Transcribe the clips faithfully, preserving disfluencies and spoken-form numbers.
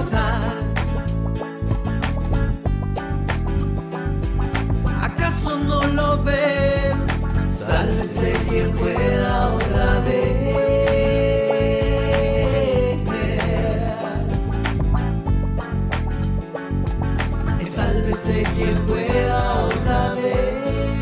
notar. ¿Acaso no lo ves? Sálvese quien pueda otra vez. Sálvese quien pueda otra vez.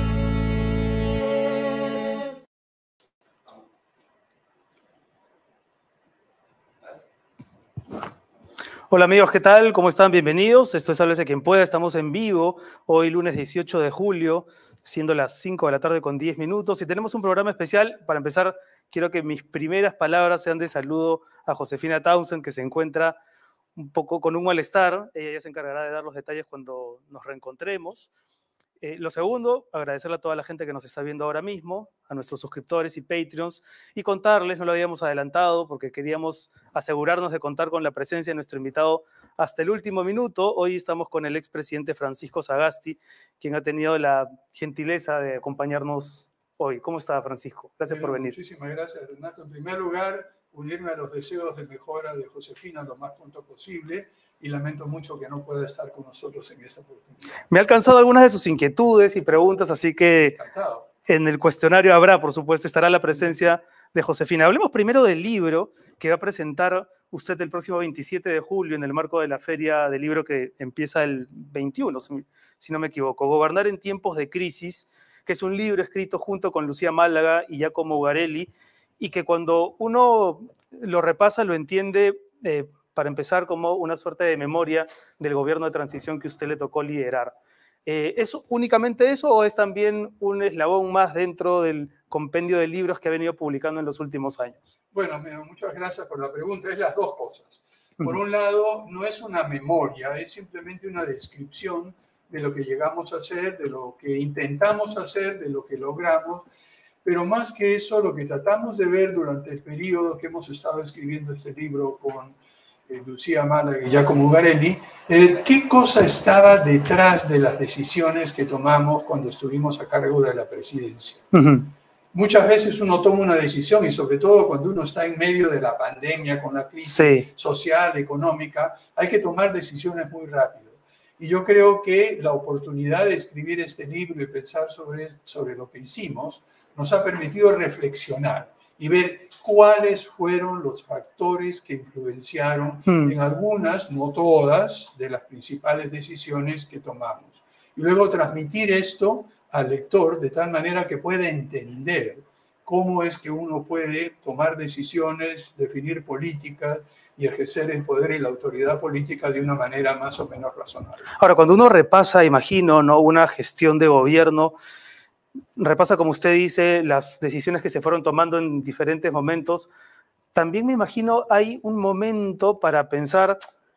Hola amigos, ¿qué tal? ¿Cómo están? Bienvenidos. Esto es Sálvese quien pueda. Estamos en vivo hoy lunes dieciocho de julio, siendo las cinco de la tarde con diez minutos. Y tenemos un programa especial. Para empezar, quiero que mis primeras palabras sean de saludo a Josefina Townsend, que se encuentra un poco con un malestar. Ella ya se encargará de dar los detalles cuando nos reencontremos. Eh, lo segundo, agradecerle a toda la gente que nos está viendo ahora mismo, a nuestros suscriptores y Patreons, y contarles, no lo habíamos adelantado porque queríamos asegurarnos de contar con la presencia de nuestro invitado hasta el último minuto. Hoy estamos con el expresidente Francisco Sagasti, quien ha tenido la gentileza de acompañarnos hoy. ¿Cómo está, Francisco? Gracias Bueno, por venir. Muchísimas gracias, Renato. En primer lugar, unirme a los deseos de mejora de Josefina lo más pronto posible, y lamento mucho que no pueda estar con nosotros en esta oportunidad. Me ha alcanzado algunas de sus inquietudes y preguntas, así que Encantado. En el cuestionario habrá, por supuesto, estará la presencia de Josefina. Hablemos primero del libro que va a presentar usted el próximo veintisiete de julio en el marco de la Feria del Libro que empieza el veintiuno, si no me equivoco. Gobernar en tiempos de crisis, que es un libro escrito junto con Lucía Málaga y Giacomo Ugarelli, y que cuando uno lo repasa lo entiende, eh, para empezar, como una suerte de memoria del gobierno de transición que usted le tocó liderar. Eh, ¿Es únicamente eso o es también un eslabón más dentro del compendio de libros que ha venido publicando en los últimos años? Bueno, muchas gracias por la pregunta. Es las dos cosas. Por un lado, no es una memoria, es simplemente una descripción de lo que llegamos a hacer, de lo que intentamos hacer, de lo que logramos. Pero más que eso, lo que tratamos de ver durante el periodo que hemos estado escribiendo este libro con eh, Lucía Málaga y Giacomo Ugarelli, eh, qué cosa estaba detrás de las decisiones que tomamos cuando estuvimos a cargo de la presidencia. Uh-huh. Muchas veces uno toma una decisión, y sobre todo cuando uno está en medio de la pandemia, con la crisis sí. social, económica, hay que tomar decisiones muy rápido. Y yo creo que la oportunidad de escribir este libro y pensar sobre, sobre lo que hicimos nos ha permitido reflexionar y ver cuáles fueron los factores que influenciaron hmm. en algunas, no todas, de las principales decisiones que tomamos. Y luego transmitir esto al lector de tal manera que pueda entender cómo es que uno puede tomar decisiones, definir políticas y ejercer el poder y la autoridad política de una manera más o menos razonable. Ahora, cuando uno repasa, imagino, ¿no?, una gestión de gobierno, repasa, como usted dice, las decisiones que se fueron tomando en diferentes momentos, también me imagino hay un momento para pensar,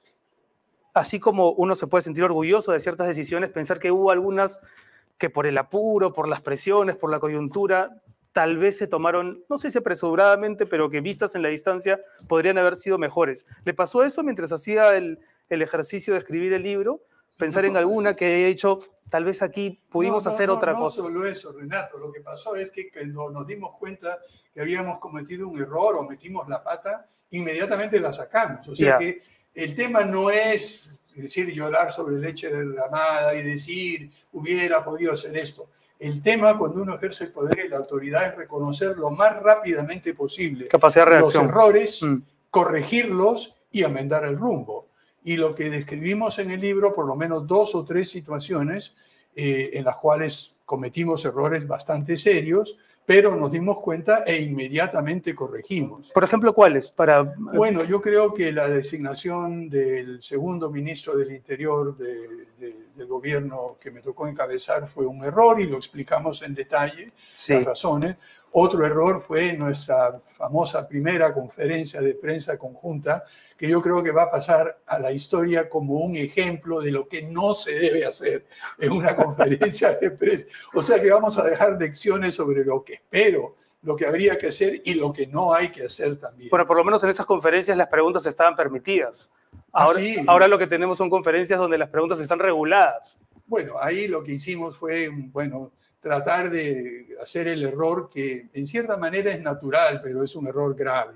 así como uno se puede sentir orgulloso de ciertas decisiones, pensar que hubo algunas que por el apuro, por las presiones, por la coyuntura, tal vez se tomaron, no sé si apresuradamente, pero que vistas en la distancia podrían haber sido mejores. ¿Le pasó eso mientras hacía el, el ejercicio de escribir el libro? Pensar no, en alguna que haya hecho, tal vez aquí pudimos no, no, hacer no, otra no cosa. No solo eso, Renato. Lo que pasó es que cuando nos dimos cuenta que habíamos cometido un error o metimos la pata, inmediatamente la sacamos. O sea yeah. que el tema no es decir, llorar sobre leche derramada y decir, hubiera podido hacer esto. El tema, cuando uno ejerce el poder y la autoridad, es reconocer lo más rápidamente posible capacidad de reacción. Los errores, mm. corregirlos y enmendar el rumbo. Y lo que describimos en el libro, por lo menos dos o tres situaciones eh, en las cuales cometimos errores bastante serios, pero nos dimos cuenta e inmediatamente corregimos. Por ejemplo, ¿cuáles? Para... Bueno, yo creo que la designación del segundo ministro del Interior de, de, del gobierno que me tocó encabezar fue un error y lo explicamos en detalle, sí. las razones. Otro error fue nuestra famosa primera conferencia de prensa conjunta, que yo creo que va a pasar a la historia como un ejemplo de lo que no se debe hacer en una conferencia de prensa. O sea que vamos a dejar lecciones sobre lo que espero, lo que habría que hacer y lo que no hay que hacer también. Bueno, por lo menos en esas conferencias las preguntas estaban permitidas. Ahora, ah, sí. ahora lo que tenemos son conferencias donde las preguntas están reguladas. Bueno, ahí lo que hicimos fue, bueno, tratar de hacer el error que en cierta manera es natural, pero es un error grave.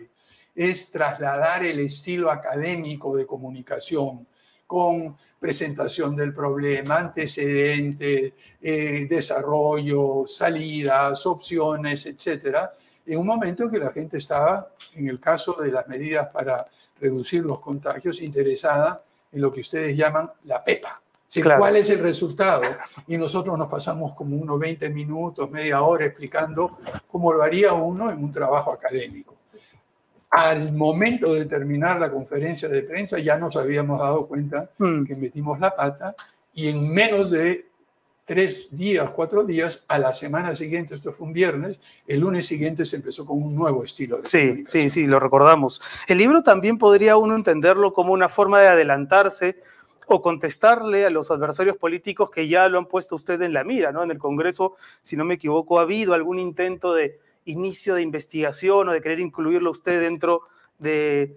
es trasladar el estilo académico de comunicación con presentación del problema, antecedentes, eh, desarrollo, salidas, opciones, etcétera, en un momento en que la gente estaba, en el caso de las medidas para reducir los contagios, interesada en lo que ustedes llaman la pepa. Sí, claro. ¿Cuál es el resultado? Y nosotros nos pasamos como unos veinte minutos, media hora explicando cómo lo haría uno en un trabajo académico. Al momento de terminar la conferencia de prensa ya nos habíamos dado cuenta mm. que metimos la pata y en menos de tres días, cuatro días, a la semana siguiente, esto fue un viernes, el lunes siguiente se empezó con un nuevo estilo de sí, comunicación. Sí, sí, lo recordamos. El libro también podría uno entenderlo como una forma de adelantarse o contestarle a los adversarios políticos que ya lo han puesto usted en la mira, ¿no? En el Congreso, si no me equivoco, ha habido algún intento de inicio de investigación o de querer incluirlo usted dentro de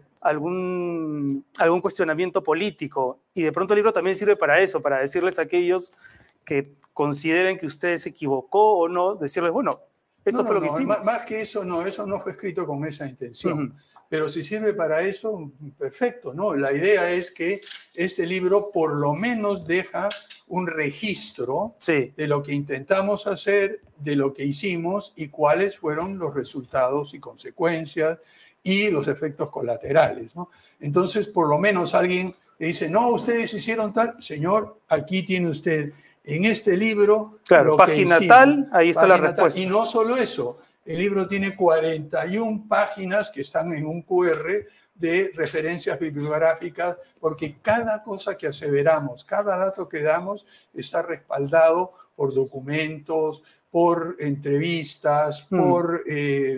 algún, algún cuestionamiento político. Y de pronto el libro también sirve para eso, para decirles a aquellos que consideren que usted se equivocó o no, decirles, bueno, eso no, fue no, lo que no, hicimos. Más que eso, no, eso no fue escrito con esa intención. Uh-huh. Pero si sirve para eso, perfecto, ¿no? La idea es que este libro por lo menos deja un registro sí. de lo que intentamos hacer, de lo que hicimos y cuáles fueron los resultados y consecuencias y los efectos colaterales, ¿no? Entonces, por lo menos alguien le dice, no, ustedes hicieron tal, señor, aquí tiene usted en este libro. Claro, lo página que tal, ahí está página la respuesta. Tal. Y no solo eso, el libro tiene cuarenta y una páginas que están en un cu erre de referencias bibliográficas, porque cada cosa que aseveramos, cada dato que damos está respaldado por documentos, por entrevistas, mm. por eh,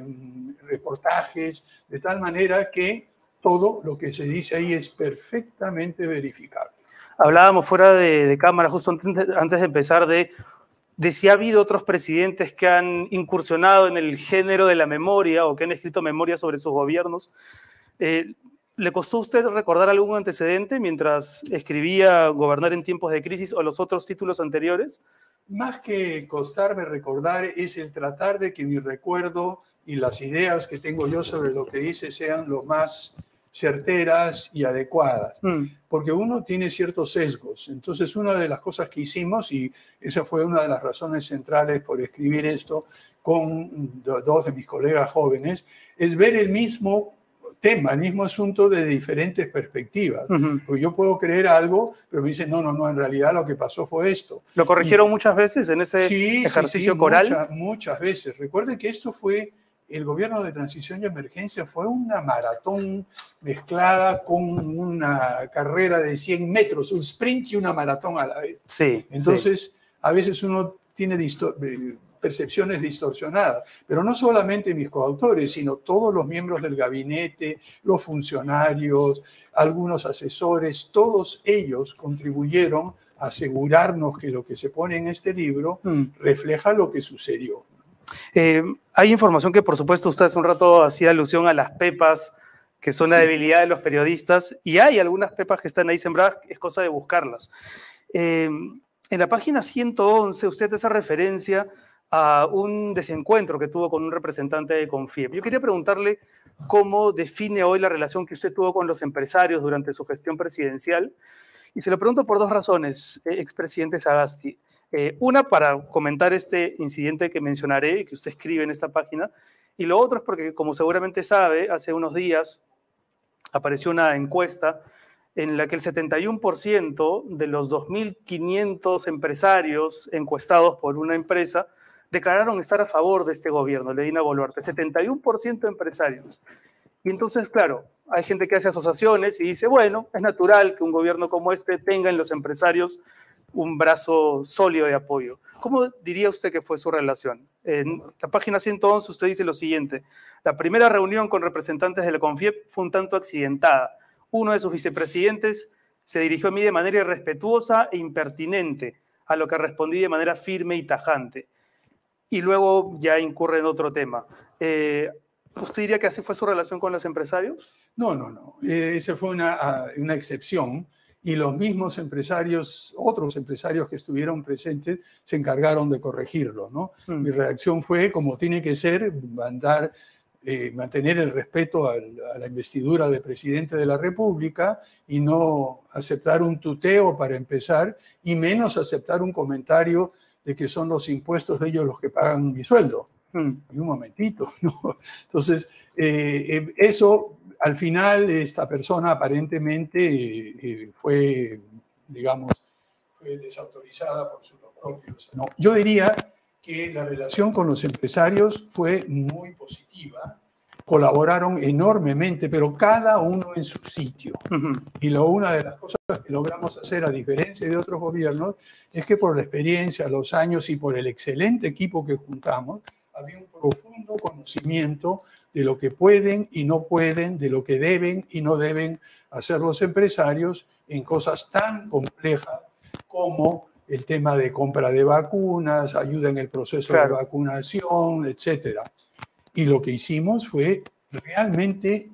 reportajes, de tal manera que todo lo que se dice ahí es perfectamente verificable. Hablábamos fuera de, de cámara, justo antes de, antes de empezar, de, de si ha habido otros presidentes que han incursionado en el género de la memoria o que han escrito memoria sobre sus gobiernos. Eh, ¿Le costó a usted recordar algún antecedente mientras escribía Gobernar en tiempos de crisis o los otros títulos anteriores? Más que costarme recordar es el tratar de que mi recuerdo y las ideas que tengo yo sobre lo que hice sean lo más certeras y adecuadas, mm. porque uno tiene ciertos sesgos. Entonces, una de las cosas que hicimos, y esa fue una de las razones centrales por escribir esto con dos de mis colegas jóvenes, es ver el mismo tema, el mismo asunto de diferentes perspectivas. Uh-huh. Porque yo puedo creer algo, pero me dicen, no, no, no, en realidad lo que pasó fue esto. ¿Lo corrigieron y, muchas veces en ese sí, ejercicio sí, sí, coral? Muchas, muchas veces. Recuerden que esto fue, el gobierno de transición y emergencia fue una maratón mezclada con una carrera de cien metros, un sprint y una maratón a la vez. Sí, Entonces, sí. a veces uno tiene distor- percepciones distorsionadas, pero no solamente mis coautores, sino todos los miembros del gabinete, los funcionarios, algunos asesores, todos ellos contribuyeron a asegurarnos que lo que se pone en este libro mm. refleja lo que sucedió. Eh, hay información que, por supuesto, usted hace un rato hacía alusión a las pepas, que son la sí. debilidad de los periodistas, y hay algunas pepas que están ahí sembradas, es cosa de buscarlas. Eh, en la página ciento once, usted hace referencia a un desencuentro que tuvo con un representante de Confiep. Yo quería preguntarle cómo define hoy la relación que usted tuvo con los empresarios durante su gestión presidencial, y se lo pregunto por dos razones, eh, expresidente Sagasti. Eh, una, para comentar este incidente que mencionaré y que usted escribe en esta página, y lo otro es porque, como seguramente sabe, hace unos días apareció una encuesta en la que el setenta y uno por ciento de los dos mil quinientos empresarios encuestados por una empresa declararon estar a favor de este gobierno, de Dina Boluarte, setenta y uno por ciento de empresarios. Y entonces, claro, hay gente que hace asociaciones y dice, bueno, es natural que un gobierno como este tenga en los empresarios un brazo sólido de apoyo. ¿Cómo diría usted que fue su relación? En la página ciento once usted dice lo siguiente: la primera reunión con representantes de la Confiep fue un tanto accidentada. Uno de sus vicepresidentes se dirigió a mí de manera irrespetuosa e impertinente, a lo que respondí de manera firme y tajante. Y luego ya incurre en otro tema. Eh, ¿Usted diría que así fue su relación con los empresarios? No, no, no. Eh, esa fue una, una excepción. Y los mismos empresarios, otros empresarios que estuvieron presentes, se encargaron de corregirlo, ¿no? Mm. Mi reacción fue, como tiene que ser, mandar eh, mantener el respeto al, a la investidura de presidente de la República y no aceptar un tuteo para empezar, y menos aceptar un comentario de que son los impuestos de ellos los que pagan mi sueldo. Mm. Y un momentito, ¿no? Entonces, eh, eso, al final, esta persona aparentemente eh, fue, digamos, fue desautorizada por sus propios. No, yo diría que la relación con los empresarios fue muy positiva, colaboraron enormemente, pero cada uno en su sitio. Uh-huh. Y lo, una de las cosas que logramos hacer, a diferencia de otros gobiernos, es que por la experiencia, los años y por el excelente equipo que juntamos, había un profundo conocimiento de lo que pueden y no pueden, de lo que deben y no deben hacer los empresarios en cosas tan complejas como el tema de compra de vacunas, ayuda en el proceso claro. de vacunación, etcétera. Y lo que hicimos fue realmente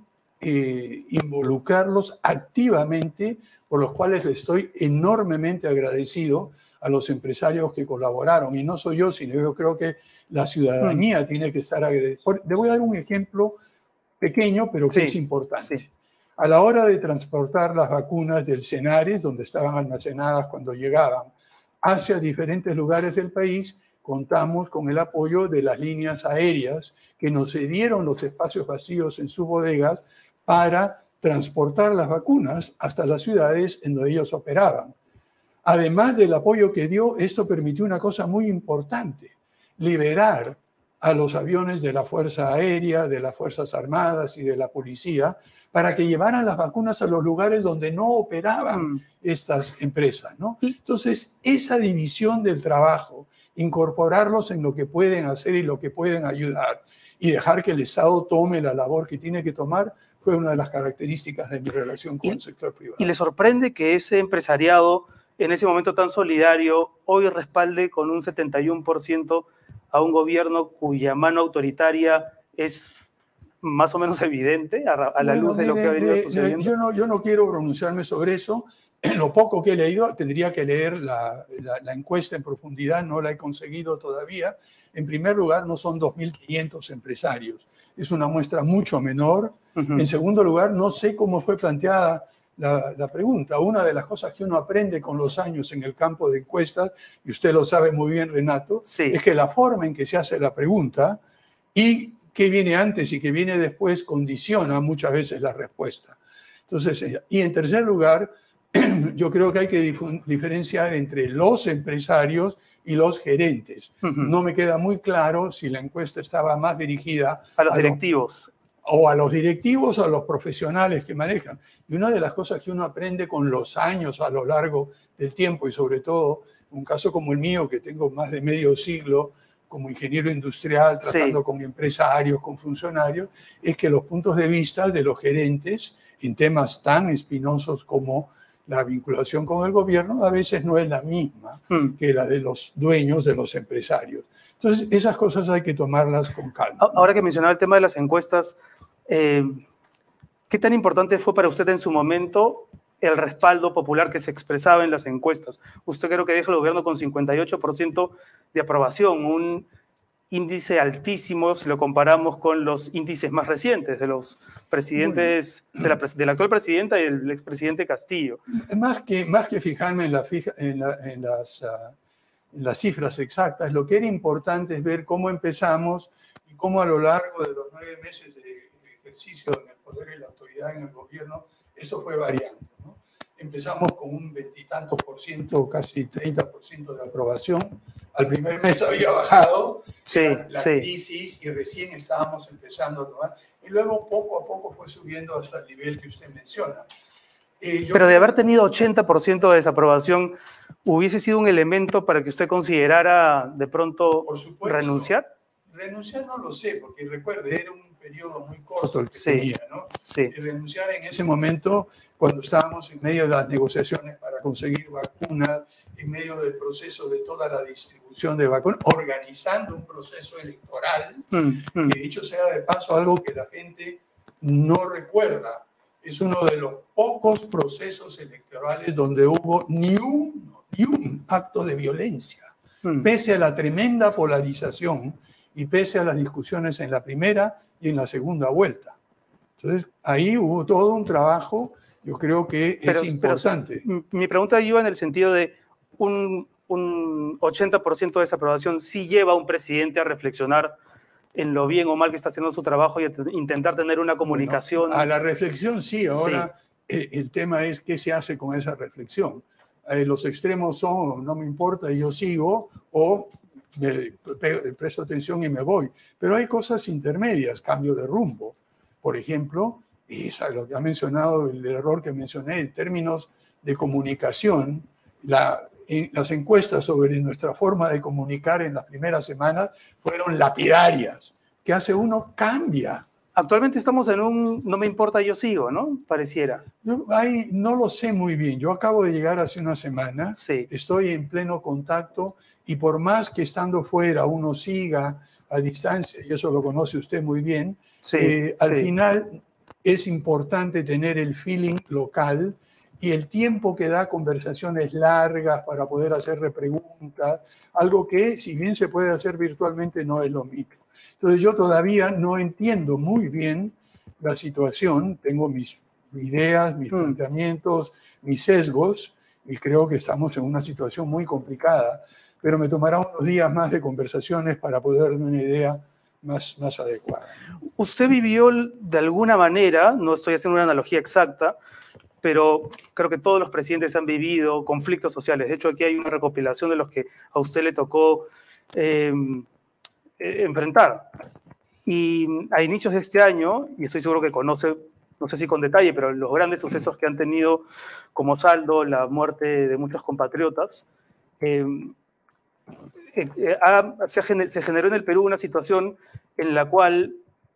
eh, involucrarlos activamente, por los cuales le estoy enormemente agradecido a los empresarios que colaboraron. Y no soy yo, sino yo creo que la ciudadanía mm. tiene que estar agradecida. Le voy a dar un ejemplo pequeño, pero que sí, es importante. Sí. A la hora de transportar las vacunas del Senares, donde estaban almacenadas cuando llegaban, hacia diferentes lugares del país, contamos con el apoyo de las líneas aéreas que nos cedieron los espacios vacíos en sus bodegas para transportar las vacunas hasta las ciudades en donde ellos operaban. Además del apoyo que dio, esto permitió una cosa muy importante: liberar a los aviones de la Fuerza Aérea, de las Fuerzas Armadas y de la Policía para que llevaran las vacunas a los lugares donde no operaban mm. estas empresas, ¿no? Entonces, esa división del trabajo, incorporarlos en lo que pueden hacer y lo que pueden ayudar, y dejar que el Estado tome la labor que tiene que tomar, fue una de las características de mi relación con y, el sector privado. ¿Y le sorprende que ese empresariado, en ese momento tan solidario, hoy respalde con un setenta y uno por ciento a un gobierno cuya mano autoritaria es más o menos evidente a, a la bueno, luz de mire, lo que ha venido sucediendo? Yo no, yo no quiero pronunciarme sobre eso. En lo poco que he leído, tendría que leer la, la, la encuesta en profundidad, no la he conseguido todavía. En primer lugar, no son dos mil quinientos empresarios, es una muestra mucho menor. Uh-huh. En segundo lugar, no sé cómo fue planteada la, la pregunta. Una de las cosas que uno aprende con los años en el campo de encuestas, y usted lo sabe muy bien, Renato, sí. es que la forma en que se hace la pregunta y qué viene antes y qué viene después condiciona muchas veces la respuesta. Entonces, y en tercer lugar, yo creo que hay que diferenciar entre los empresarios y los gerentes. Uh-huh. No me queda muy claro si la encuesta estaba más dirigida a los a directivos. Los, o a los directivos o a los profesionales que manejan. Y una de las cosas que uno aprende con los años a lo largo del tiempo, y sobre todo un caso como el mío, que tengo más de medio siglo como ingeniero industrial, tratando sí. con empresarios, con funcionarios, es que los puntos de vista de los gerentes en temas tan espinosos como la vinculación con el gobierno a veces no es la misma mm. que la de los dueños, de los empresarios. Entonces, esas cosas hay que tomarlas con calma. Ahora que mencionaba el tema de las encuestas, eh, ¿qué tan importante fue para usted en su momento el respaldo popular que se expresaba en las encuestas? Usted creo que deja el gobierno con cincuenta y ocho por ciento de aprobación, un índice altísimo si lo comparamos con los índices más recientes de los presidentes, de la, de la actual presidenta y el expresidente Castillo. Más que, más que fijarme en, la fija, en, la, en, las, uh, en las cifras exactas, lo que era importante es ver cómo empezamos y cómo a lo largo de los nueve meses de ejercicio en el poder y la autoridad en el gobierno, esto fue variando, ¿no? Empezamos con un veintitantos por ciento, casi treinta por ciento de aprobación. Al primer mes había bajado sí, la, la sí. crisis y recién estábamos empezando a tomar. Y luego poco a poco fue subiendo hasta el nivel que usted menciona. Eh, Pero de haber tenido ochenta por ciento de desaprobación, ¿hubiese sido un elemento para que usted considerara de pronto Por supuesto, renunciar? Renunciar no lo sé, porque recuerde, era un periodo muy corto el que sí, tenía, ¿no? Sí. Y renunciar en ese momento, cuando estábamos en medio de las negociaciones para conseguir vacunas, en medio del proceso de toda la distribución de vacunas, organizando un proceso electoral, mm, mm. que dicho sea de paso, algo que la gente no recuerda, es uno de los pocos procesos electorales donde hubo ni un, ni un acto de violencia, mm. pese a la tremenda polarización y pese a las discusiones en la primera y en la segunda vuelta. Entonces, ahí hubo todo un trabajo, yo creo que es pero, importante. Pero, mi pregunta iba en el sentido de un, un ochenta por ciento de desaprobación sí lleva a un presidente a reflexionar en lo bien o mal que está haciendo su trabajo y a intentar tener una comunicación. Bueno, a la reflexión sí, ahora sí. Eh, el tema es qué se hace con esa reflexión. Eh, los extremos son, no me importa, yo sigo, o me presto atención y me voy. Pero hay cosas intermedias, cambio de rumbo. Por ejemplo, es lo que ha mencionado, el error que mencioné en términos de comunicación, la, en, las encuestas sobre nuestra forma de comunicar en las primeras semanas fueron lapidarias. ¿Qué hace uno? Cambia. Actualmente estamos en un no me importa, yo sigo, ¿no? Pareciera. Yo ahí no lo sé muy bien. Yo acabo de llegar hace una semana, sí. Estoy en pleno contacto y por más que estando fuera uno siga a distancia, y eso lo conoce usted muy bien, sí, eh, al sí. final es importante tener el feeling local y el tiempo que da conversaciones largas para poder hacer repreguntas, algo que si bien se puede hacer virtualmente no es lo mismo. Entonces yo todavía no entiendo muy bien la situación, tengo mis ideas, mis mm. planteamientos, mis sesgos y creo que estamos en una situación muy complicada, pero me tomará unos días más de conversaciones para poder darme una idea más, más adecuada. Usted vivió de alguna manera, no estoy haciendo una analogía exacta, pero creo que todos los presidentes han vivido conflictos sociales. De hecho, aquí hay una recopilación de los que a usted le tocó eh, enfrentar. Y a inicios de este año, y estoy seguro que conoce, no sé si con detalle, pero los grandes sucesos que han tenido como saldo la muerte de muchos compatriotas, eh, eh, eh, ha, se, gener, se generó en el Perú una situación en la cual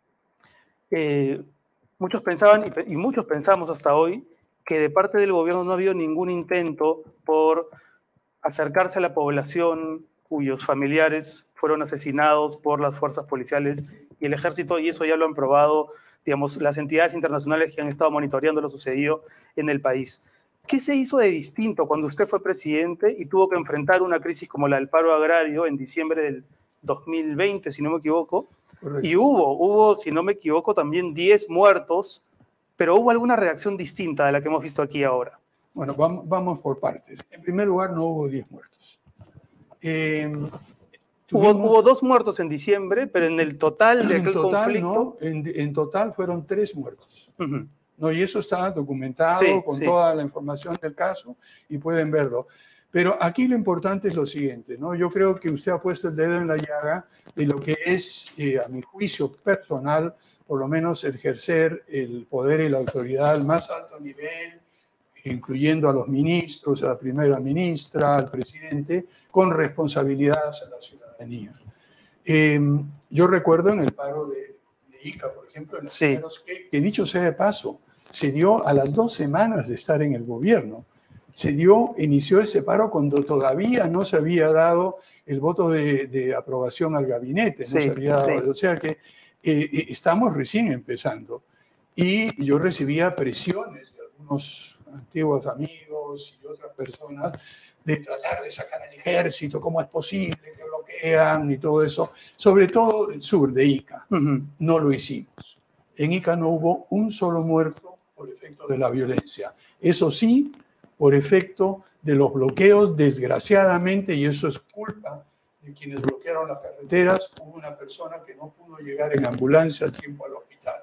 eh, muchos pensaban, y, y muchos pensamos hasta hoy, que de parte del gobierno no ha habido ningún intento por acercarse a la población cuyos familiares fueron asesinados por las fuerzas policiales y el ejército, y eso ya lo han probado, digamos, las entidades internacionales que han estado monitoreando lo sucedido en el país. ¿Qué se hizo de distinto cuando usted fue presidente y tuvo que enfrentar una crisis como la del paro agrario en diciembre del dos mil veinte, si no me equivoco? Correcto. Y hubo, hubo, si no me equivoco, también diez muertos, pero hubo alguna reacción distinta de la que hemos visto aquí ahora. Bueno, vamos, vamos por partes. En primer lugar, no hubo diez muertos. Eh, tuvimos, hubo, hubo dos muertos en diciembre, pero en el total de aquel en total, conflicto... No, en, en total fueron tres muertos. Uh-huh. No, y eso está documentado sí, con sí. toda la información del caso y pueden verlo. Pero aquí lo importante es lo siguiente, ¿no? Yo creo que usted ha puesto el dedo en la llaga de lo que es, eh, a mi juicio personal, por lo menos ejercer el poder y la autoridad al más alto nivel, incluyendo a los ministros, a la primera ministra, al presidente, con responsabilidades a la ciudadanía. Eh, yo recuerdo en el paro de, de Ica, por ejemplo, en los sí. primeros que, que dicho sea de paso, se dio a las dos semanas de estar en el gobierno. Se dio, inició ese paro cuando todavía no se había dado el voto de, de aprobación al gabinete. Sí, no se había dado, sí. O sea que eh, estamos recién empezando. Y yo recibía presiones de algunos antiguos amigos y otras personas de tratar de sacar al ejército, cómo es posible que bloquean y todo eso, sobre todo del sur de Ica. Uh-huh. No lo hicimos. En Ica no hubo un solo muerto por efecto de la violencia. Eso sí, por efecto de los bloqueos, desgraciadamente, y eso es culpa de quienes bloquearon las carreteras, hubo una persona que no pudo llegar en ambulancia a tiempo al hospital.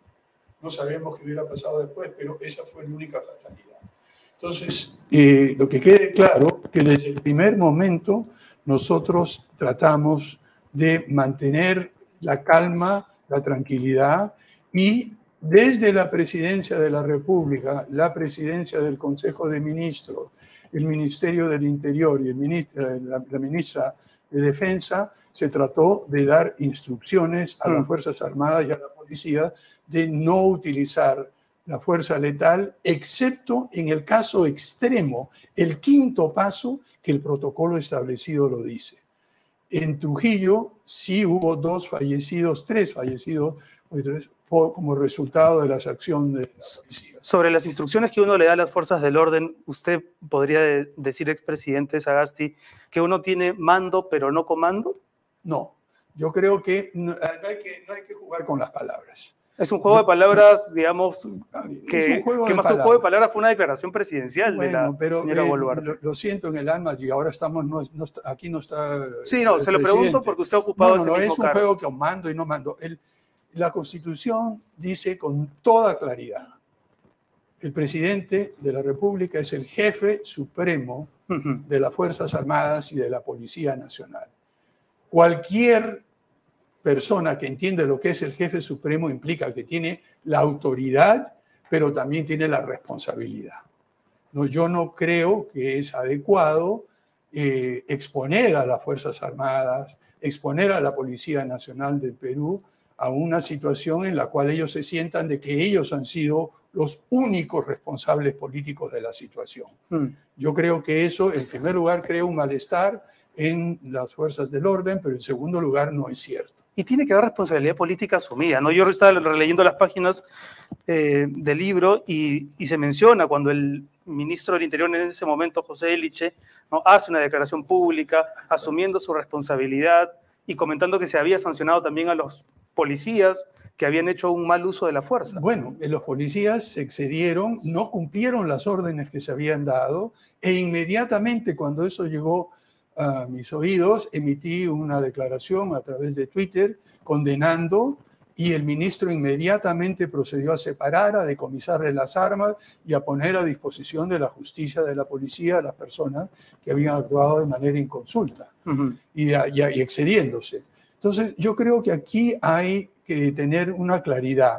No sabemos qué hubiera pasado después, pero esa fue la única fatalidad. Entonces, eh, lo que quede claro, que desde el primer momento nosotros tratamos de mantener la calma, la tranquilidad y desde la Presidencia de la República, la Presidencia del Consejo de Ministros, el Ministerio del Interior y el ministro, la, la Ministra de Defensa, se trató de dar instrucciones a las Fuerzas Armadas y a la Policía de no utilizar la fuerza letal, excepto en el caso extremo, el quinto paso que el protocolo establecido lo dice. En Trujillo sí hubo dos fallecidos, tres fallecidos, como resultado de las acciones de la policía. Sobre las instrucciones que uno le da a las fuerzas del orden, ¿usted podría decir, expresidente Sagasti, que uno tiene mando pero no comando? No, Yo creo que no, no, hay que no hay que jugar con las palabras. Es un juego de palabras, digamos, que, que más que un juego de palabras fue una declaración presidencial bueno, de la pero, señora eh, Boluarte. Lo, lo siento en el alma, y ahora estamos, no, no, aquí no está. Sí, no, se lo pregunto porque usted ha ocupado no, no, ese no, mismo es un cargo. juego que mando y no mando. El, la Constitución dice con toda claridad: el presidente de la República es el jefe supremo uh-huh. de las Fuerzas Armadas y de la Policía Nacional. Cualquier persona que entiende lo que es el jefe supremo implica que tiene la autoridad, pero también tiene la responsabilidad. No, yo no creo que es adecuado eh, exponer a las Fuerzas Armadas, exponer a la Policía Nacional del Perú a una situación en la cual ellos se sientan de que ellos han sido los únicos responsables políticos de la situación. Mm. Yo creo que eso, en primer lugar, crea un malestar en las fuerzas del orden, pero en segundo lugar no es cierto. Y tiene que haber responsabilidad política asumida, ¿no? Yo estaba releyendo las páginas eh, del libro y, y se menciona cuando el ministro del Interior en ese momento, José Eliche, ¿no? hace una declaración pública asumiendo su responsabilidad y comentando que se había sancionado también a los policías que habían hecho un mal uso de la fuerza. Bueno, los policías se excedieron, no cumplieron las órdenes que se habían dado e inmediatamente cuando eso llegó a mis oídos, emití una declaración a través de Twitter condenando y el ministro inmediatamente procedió a separar, a decomisarle las armas y a poner a disposición de la justicia de la policía a las personas que habían actuado de manera inconsulta uh-huh. y, y, y excediéndose. Entonces, yo creo que aquí hay que tener una claridad.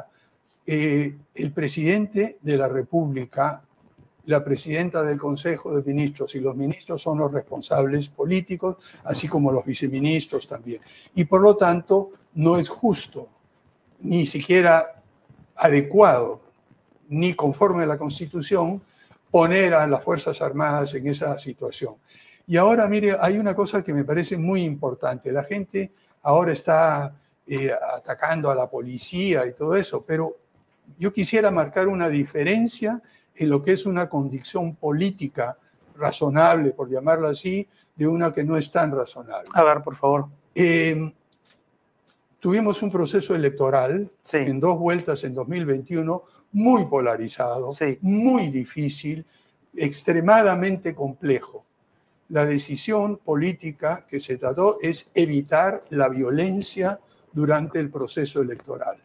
Eh, el presidente de la República, la presidenta del Consejo de Ministros y los ministros son los responsables políticos, así como los viceministros también. Y por lo tanto, no es justo, ni siquiera adecuado, ni conforme a la Constitución, poner a las Fuerzas Armadas en esa situación. Y ahora, mire, hay una cosa que me parece muy importante. La gente ahora está eh, atacando a la policía y todo eso, pero yo quisiera marcar una diferencia en lo que es una condición política razonable, por llamarlo así, de una que no es tan razonable. A ver, por favor. Eh, tuvimos un proceso electoral sí. en dos vueltas en dos mil veintiuno muy polarizado, sí. muy difícil, extremadamente complejo. La decisión política que se trató es evitar la violencia durante el proceso electoral.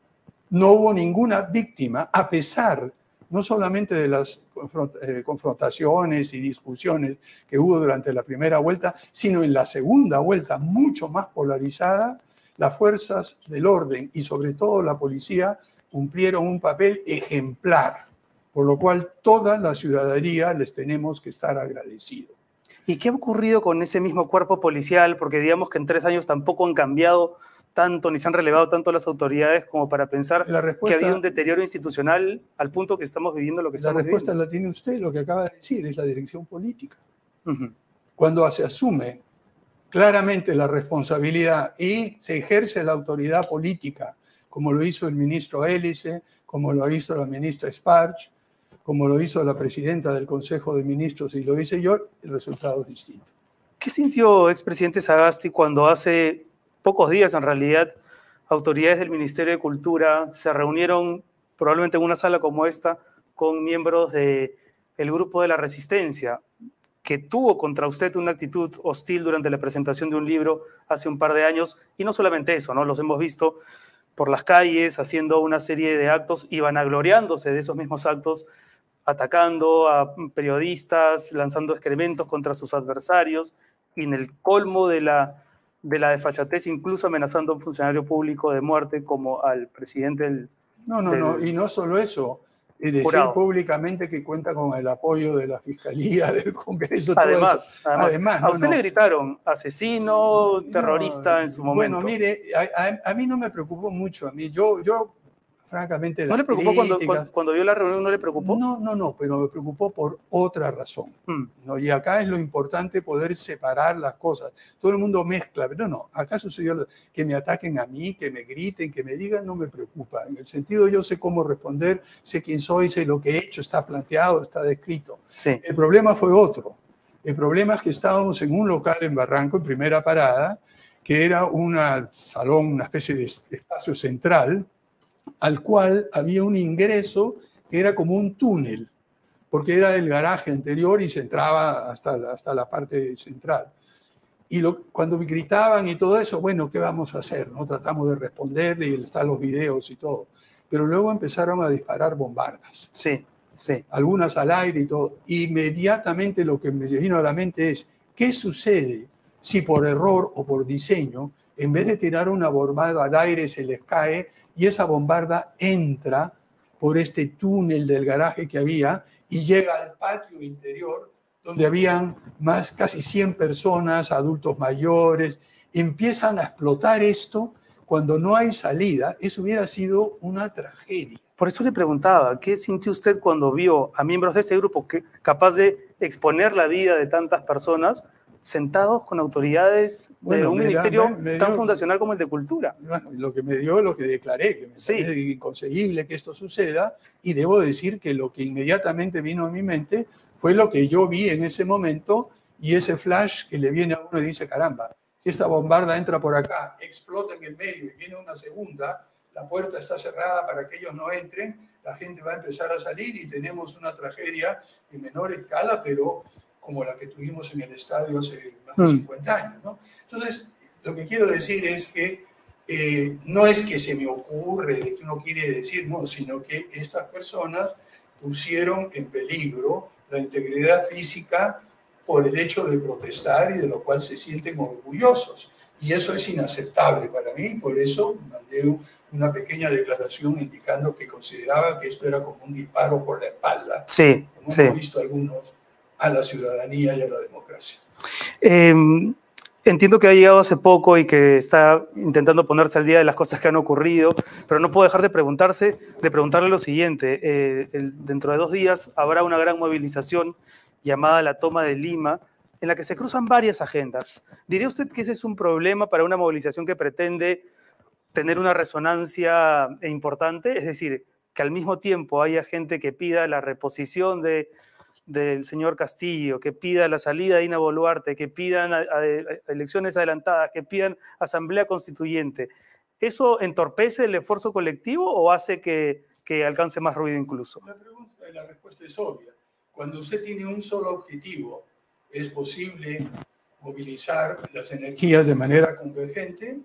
No hubo ninguna víctima, a pesar no solamente de las confrontaciones y discusiones que hubo durante la primera vuelta, sino en la segunda vuelta, mucho más polarizada, las fuerzas del orden y sobre todo la policía cumplieron un papel ejemplar, por lo cual toda la ciudadanía les tenemos que estar agradecidos. ¿Y qué ha ocurrido con ese mismo cuerpo policial? Porque digamos que en tres años tampoco han cambiado tanto, ni se han relevado tanto las autoridades como para pensar la respuesta, que ha habido un deterioro institucional al punto que estamos viviendo lo que estamos viviendo. La respuesta viviendo. La tiene usted, lo que acaba de decir, es la dirección política. Uh-huh. Cuando se asume claramente la responsabilidad y se ejerce la autoridad política, como lo hizo el ministro Hélice, como lo hizo la ministra Sparch, como lo hizo la presidenta del Consejo de Ministros y lo hice yo, el resultado es distinto. ¿Qué sintió, expresidente Sagasti, cuando hace pocos días, en realidad, autoridades del Ministerio de Cultura se reunieron probablemente en una sala como esta con miembros del Grupo de la Resistencia, que tuvo contra usted una actitud hostil durante la presentación de un libro hace un par de años? Y no solamente eso, ¿no? Los hemos visto por las calles haciendo una serie de actos y vanagloriándose de esos mismos actos, atacando a periodistas, lanzando excrementos contra sus adversarios y en el colmo de la, de la desfachatez, incluso amenazando a un funcionario público de muerte como al presidente del... No, no, del no, y no solo eso, es decir jurado. Públicamente que cuenta con el apoyo de la Fiscalía, del Congreso, además, todo eso. Además, además a no, usted no. le gritaron asesino, terrorista no, en su momento. Bueno, mire, a, a, a mí no me preocupó mucho, a mí, yo... yo francamente, ¿No le preocupó cuando, cuando, cuando vio la reunión? ¿No le preocupó? No, no, no, pero me preocupó por otra razón. Mm. ¿No? Y acá es lo importante poder separar las cosas. Todo el mundo mezcla, pero no, acá sucedió que me ataquen a mí, que me griten, que me digan, no me preocupa. En el sentido, yo sé cómo responder, sé quién soy, sé lo que he hecho, está planteado, está descrito. Sí. El problema fue otro. El problema es que estábamos en un local en Barranco, en primera parada, que era un salón, una especie de espacio central, al cual había un ingreso que era como un túnel, porque era el garaje anterior y se entraba hasta la, hasta la parte central. Y lo, cuando me gritaban y todo eso, bueno, ¿qué vamos a hacer? ¿No? Tratamos de responderle y están los videos y todo. Pero luego empezaron a disparar bombardas. Sí, sí. Algunas al aire y todo. Inmediatamente lo que me vino a la mente es, ¿qué sucede si por error o por diseño, en vez de tirar una bombarda al aire, se les cae y esa bombarda entra por este túnel del garaje que había y llega al patio interior, donde habían más casi cien personas, adultos mayores, empiezan a explotar esto cuando no hay salida? Eso hubiera sido una tragedia. Por eso le preguntaba, ¿qué sintió usted cuando vio a miembros de ese grupo que, capaz de exponer la vida de tantas personas sentados con autoridades bueno, de un me ministerio da, me, me tan dio, fundacional como el de Cultura? Bueno, lo que me dio, lo que declaré, que me sí. parece inconcebible que esto suceda, y debo decir que lo que inmediatamente vino a mi mente fue lo que yo vi en ese momento y ese flash que le viene a uno y dice, caramba, si esta bombarda entra por acá, explota en el medio y viene una segunda, la puerta está cerrada para que ellos no entren, la gente va a empezar a salir y tenemos una tragedia en menor escala, pero como la que tuvimos en el estadio hace más de cincuenta años, ¿no? Entonces, lo que quiero decir es que eh, no es que se me ocurre de que uno quiere decir, no, sino que estas personas pusieron en peligro la integridad física por el hecho de protestar y de lo cual se sienten orgullosos. Y eso es inaceptable para mí, por eso mandé una pequeña declaración indicando que consideraba que esto era como un disparo por la espalda, sí, como sí. hemos visto algunos, a la ciudadanía y a la democracia. Eh, entiendo que ha llegado hace poco y que está intentando ponerse al día de las cosas que han ocurrido, pero no puedo dejar de preguntarse, de preguntarle lo siguiente. Eh, el, dentro de dos días habrá una gran movilización llamada la Toma de Lima, en la que se cruzan varias agendas. ¿Diría usted que ese es un problema para una movilización que pretende tener una resonancia importante? Es decir, que al mismo tiempo haya gente que pida la reposición de, del señor Castillo, que pida la salida de Dina Boluarte, que pidan a, a, a elecciones adelantadas, que pidan asamblea constituyente. ¿Eso entorpece el esfuerzo colectivo o hace que, que alcance más ruido incluso? La, pregunta, la respuesta es obvia. Cuando usted tiene un solo objetivo, es posible movilizar las energías de manera convergente.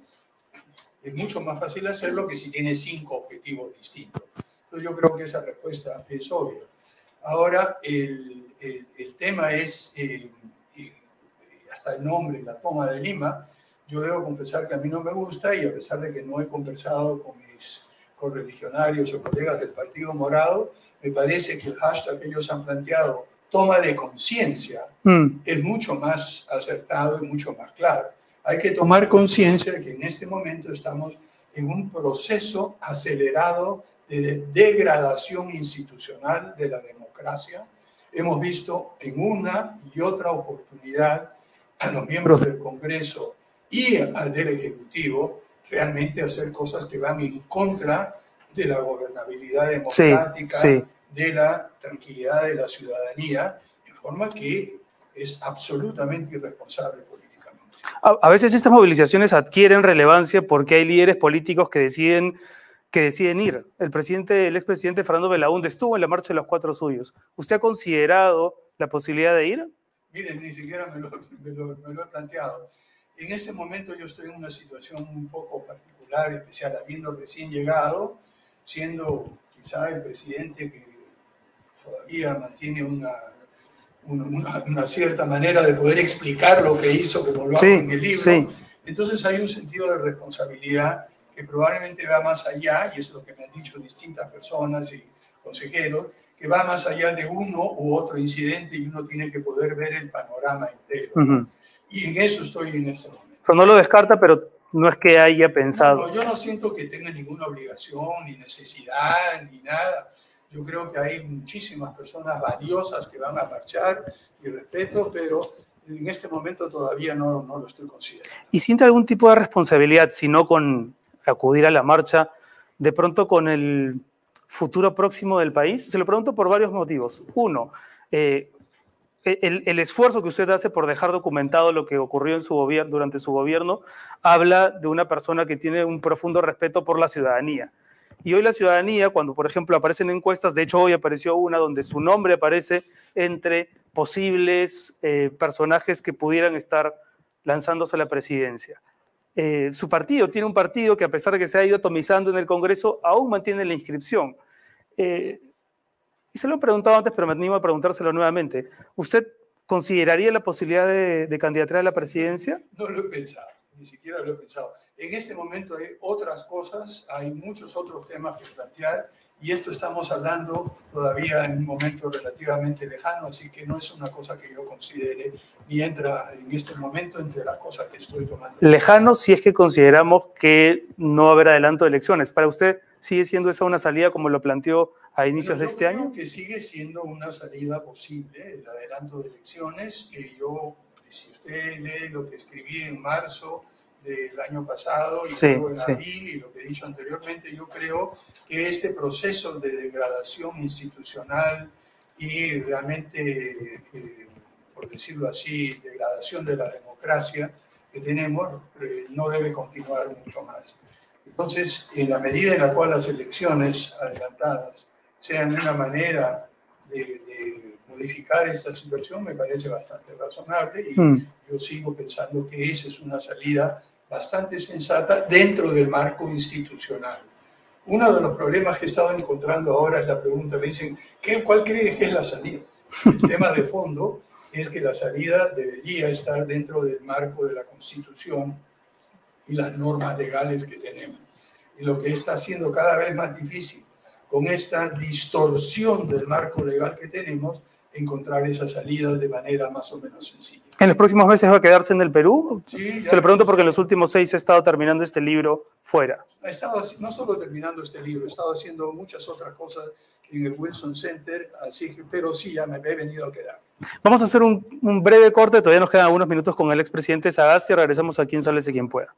Es mucho más fácil hacerlo que si tiene cinco objetivos distintos. Entonces yo creo que esa respuesta es obvia. Ahora, el, el, el tema es, eh, eh, hasta el nombre, la Toma de Lima. Yo debo confesar que a mí no me gusta, y a pesar de que no he conversado con mis correligionarios o colegas del Partido Morado, me parece que el hashtag que ellos han planteado, toma de conciencia, mm. es mucho más acertado y mucho más claro. Hay que tomar conciencia de que en este momento estamos en un proceso acelerado de degradación institucional de la democracia. Hemos visto en una y otra oportunidad a los miembros del Congreso y al del Ejecutivo realmente hacer cosas que van en contra de la gobernabilidad democrática, sí, sí. de la tranquilidad de la ciudadanía, de forma que es absolutamente irresponsable políticamente. A, a veces estas movilizaciones adquieren relevancia porque hay líderes políticos que deciden, que deciden ir. El presidente, el expresidente Fernando Belaúnde estuvo en la Marcha de los Cuatro Suyos. ¿Usted ha considerado la posibilidad de ir? Miren, ni siquiera me lo, me lo, me lo he planteado. En ese momento yo estoy en una situación un poco particular, especial, habiendo recién llegado, siendo quizá el presidente que todavía mantiene una, una, una cierta manera de poder explicar lo que hizo, como lo hago sí, en el libro. Sí. Entonces hay un sentido de responsabilidad que probablemente va más allá, y es lo que me han dicho distintas personas y consejeros, que va más allá de uno u otro incidente y uno tiene que poder ver el panorama entero. Uh-huh. Y en eso estoy en este momento. O sea, no lo descarta, pero no es que haya pensado. No, no, yo no siento que tenga ninguna obligación, ni necesidad, ni nada. Yo creo que hay muchísimas personas valiosas que van a marchar, y respeto, pero en este momento todavía no, no lo estoy considerando. ¿Y siente algún tipo de responsabilidad, si no con acudir a la marcha, de pronto con el futuro próximo del país? Se lo pregunto por varios motivos. Uno, eh, el, el esfuerzo que usted hace por dejar documentado lo que ocurrió en su gobierno, durante su gobierno, habla de una persona que tiene un profundo respeto por la ciudadanía. Y hoy la ciudadanía, cuando por ejemplo aparecen encuestas, de hecho hoy apareció una donde su nombre aparece entre posibles eh, personajes que pudieran estar lanzándose a la presidencia. Eh, su partido tiene un partido que, a pesar de que se ha ido atomizando en el Congreso, aún mantiene la inscripción. Eh, y se lo he preguntado antes, pero me animo a preguntárselo nuevamente. ¿Usted consideraría la posibilidad de, de candidatura a la presidencia? No lo he pensado, ni siquiera lo he pensado. En este momento hay otras cosas, hay muchos otros temas que plantear, y esto estamos hablando todavía en un momento relativamente lejano, así que no es una cosa que yo considere ni entra en este momento entre las cosas que estoy tomando. Lejano si es que consideramos que no va a haber adelanto de elecciones. ¿Para usted sigue siendo esa una salida como lo planteó a inicios bueno, de este año? Yo creo que sigue siendo una salida posible, el adelanto de elecciones. Eh, yo, si usted lee lo que escribí en marzo del año pasado y sí, luego en sí. abril y lo que he dicho anteriormente, yo creo que este proceso de degradación institucional y realmente, eh, por decirlo así, degradación de la democracia que tenemos, eh, no debe continuar mucho más. Entonces, en la medida en la cual las elecciones adelantadas sean una manera de, de modificar esta situación, me parece bastante razonable y mm. yo sigo pensando que esa es una salida bastante sensata dentro del marco institucional. Uno de los problemas que he estado encontrando ahora es la pregunta, me dicen, ¿qué, ¿cuál crees que es la salida? El tema de fondo es que la salida debería estar dentro del marco de la Constitución y las normas legales que tenemos. Y lo que está haciendo cada vez más difícil con esta distorsión del marco legal que tenemos, encontrar esas salidas de manera más o menos sencilla. ¿En los próximos meses va a quedarse en el Perú? Sí, se lo pregunto porque en los últimos seis he estado terminando este libro fuera. He estado no solo terminando este libro, he estado haciendo muchas otras cosas en el Wilson Center, así que, pero sí, ya me he venido a quedar. Vamos a hacer un, un breve corte, todavía nos quedan algunos minutos con el expresidente Sagasti, regresamos aquí en Sálvese Quien Pueda.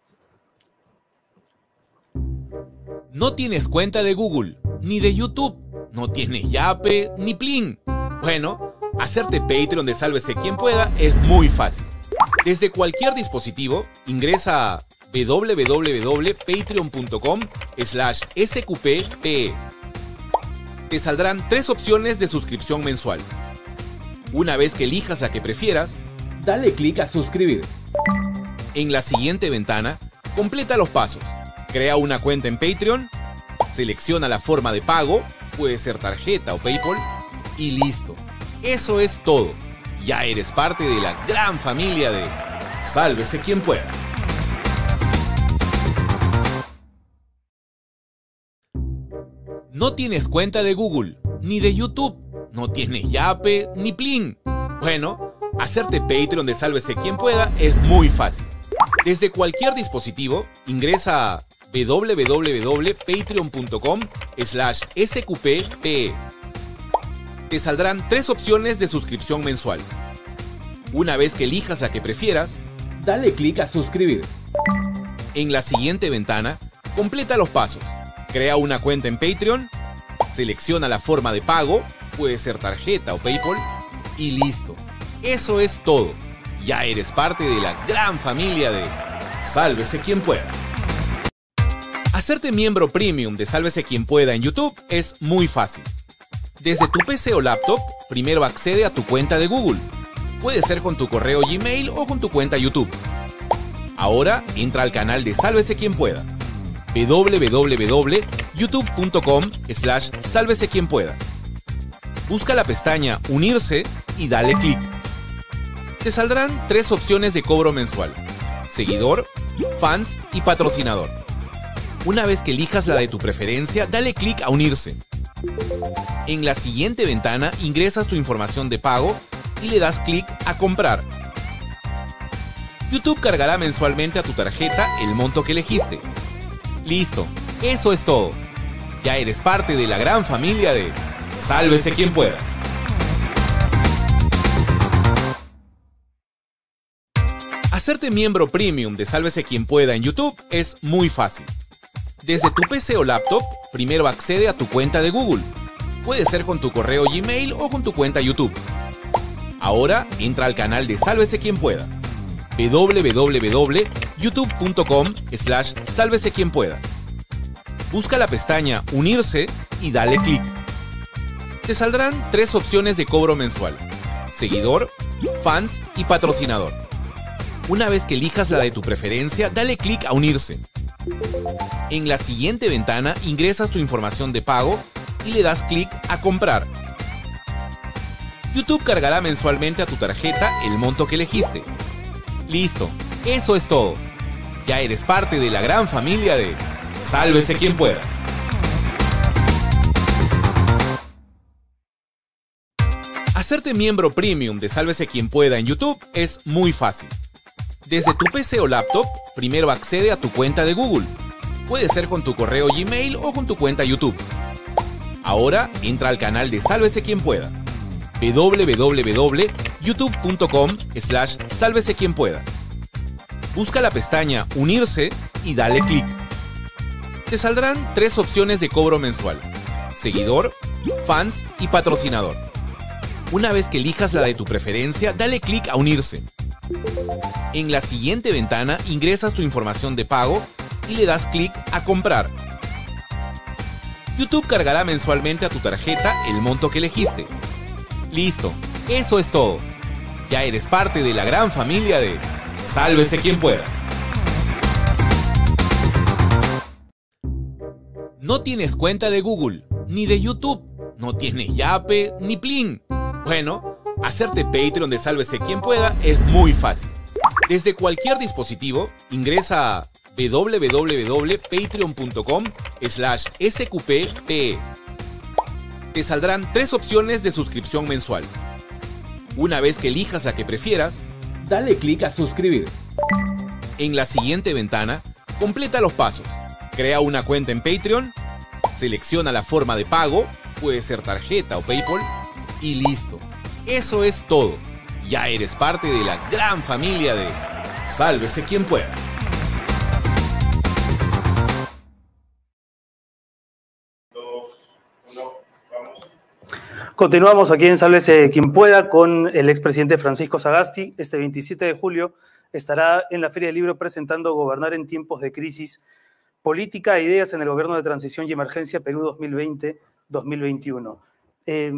No tienes cuenta de Google, ni de YouTube, no tienes Yape, ni Plin. Bueno, hacerte Patreon de Sálvese Quien Pueda es muy fácil. Desde cualquier dispositivo, ingresa a www.patreon.com slash sqppe. Te saldrán tres opciones de suscripción mensual. Una vez que elijas la que prefieras, dale clic a suscribir. En la siguiente ventana, completa los pasos. Crea una cuenta en Patreon, selecciona la forma de pago, puede ser tarjeta o PayPal, y listo. Eso es todo. Ya eres parte de la gran familia de Sálvese Quien Pueda. No tienes cuenta de Google, ni de YouTube, no tienes Yape, ni Plin. Bueno, hacerte Patreon de Sálvese Quien Pueda es muy fácil. Desde cualquier dispositivo, ingresa a www.patreon.com slash sqppe. Te saldrán tres opciones de suscripción mensual. Una vez que elijas la que prefieras, dale clic a suscribir. En la siguiente ventana, completa los pasos. Crea una cuenta en Patreon, selecciona la forma de pago, puede ser tarjeta o PayPal, y listo. Eso es todo. Ya eres parte de la gran familia de Sálvese Quien Pueda. Hacerte miembro premium de Sálvese Quien Pueda en YouTube es muy fácil. Desde tu P C o laptop, primero accede a tu cuenta de Google. Puede ser con tu correo Gmail o con tu cuenta YouTube. Ahora entra al canal de Sálvese Quien Pueda. www.youtube.com slash Sálvese Quien Pueda. Busca la pestaña Unirse y dale clic. Te saldrán tres opciones de cobro mensual: seguidor, fans y patrocinador. Una vez que elijas la de tu preferencia, dale clic a Unirse. En la siguiente ventana ingresas tu información de pago y le das clic a Comprar. YouTube cargará mensualmente a tu tarjeta el monto que elegiste. Listo, eso es todo. Ya eres parte de la gran familia de Sálvese Quien Pueda. Hacerte miembro premium de Sálvese Quien Pueda en YouTube es muy fácil. Desde tu P C o laptop, primero accede a tu cuenta de Google. Puede ser con tu correo Gmail o con tu cuenta YouTube. Ahora entra al canal de Sálvese Quien Pueda. w w w punto youtube punto com slash sálvese quien pueda. Busca la pestaña Unirse y dale clic. Te saldrán tres opciones de cobro mensual: seguidor, fans y patrocinador. Una vez que elijas la de tu preferencia, dale clic a Unirse. En la siguiente ventana ingresas tu información de pago y le das clic a Comprar. YouTube cargará mensualmente a tu tarjeta el monto que elegiste. Listo, eso es todo. Ya eres parte de la gran familia de Sálvese Quien Pueda. Hacerte miembro premium de Sálvese Quien Pueda en YouTube es muy fácil. Desde tu P C o laptop, primero accede a tu cuenta de Google. Puede ser con tu correo Gmail o con tu cuenta YouTube. Ahora entra al canal de Sálvese Quien Pueda. w w w punto youtube punto com slash sálvese quien pueda. Busca la pestaña Unirse y dale clic. Te saldrán tres opciones de cobro mensual: seguidor, fans y patrocinador. Una vez que elijas la de tu preferencia, dale clic a Unirse. En la siguiente ventana ingresas tu información de pago y le das clic a Comprar. YouTube cargará mensualmente a tu tarjeta el monto que elegiste. Listo, eso es todo. Ya eres parte de la gran familia de Sálvese Quien Pueda. No tienes cuenta de Google, ni de YouTube, no tienes Yape, ni Plin. Bueno, hacerte Patreon de Sálvese Quien Pueda es muy fácil. Desde cualquier dispositivo, ingresa a w w w punto patreon punto com slash s q p p e. Te saldrán tres opciones de suscripción mensual. Una vez que elijas la que prefieras, dale clic a suscribir. En la siguiente ventana, completa los pasos. Crea una cuenta en Patreon, selecciona la forma de pago, puede ser tarjeta o PayPal, y listo. Eso es todo. Ya eres parte de la gran familia de Sálvese Quien Pueda. Continuamos aquí en Sálvese Quien Pueda con el expresidente Francisco Sagasti. Este veintisiete de julio estará en la Feria del Libro presentando Gobernar en tiempos de crisis, política e ideas en el gobierno de transición y emergencia Perú dos mil veinte dos mil veintiuno. Eh,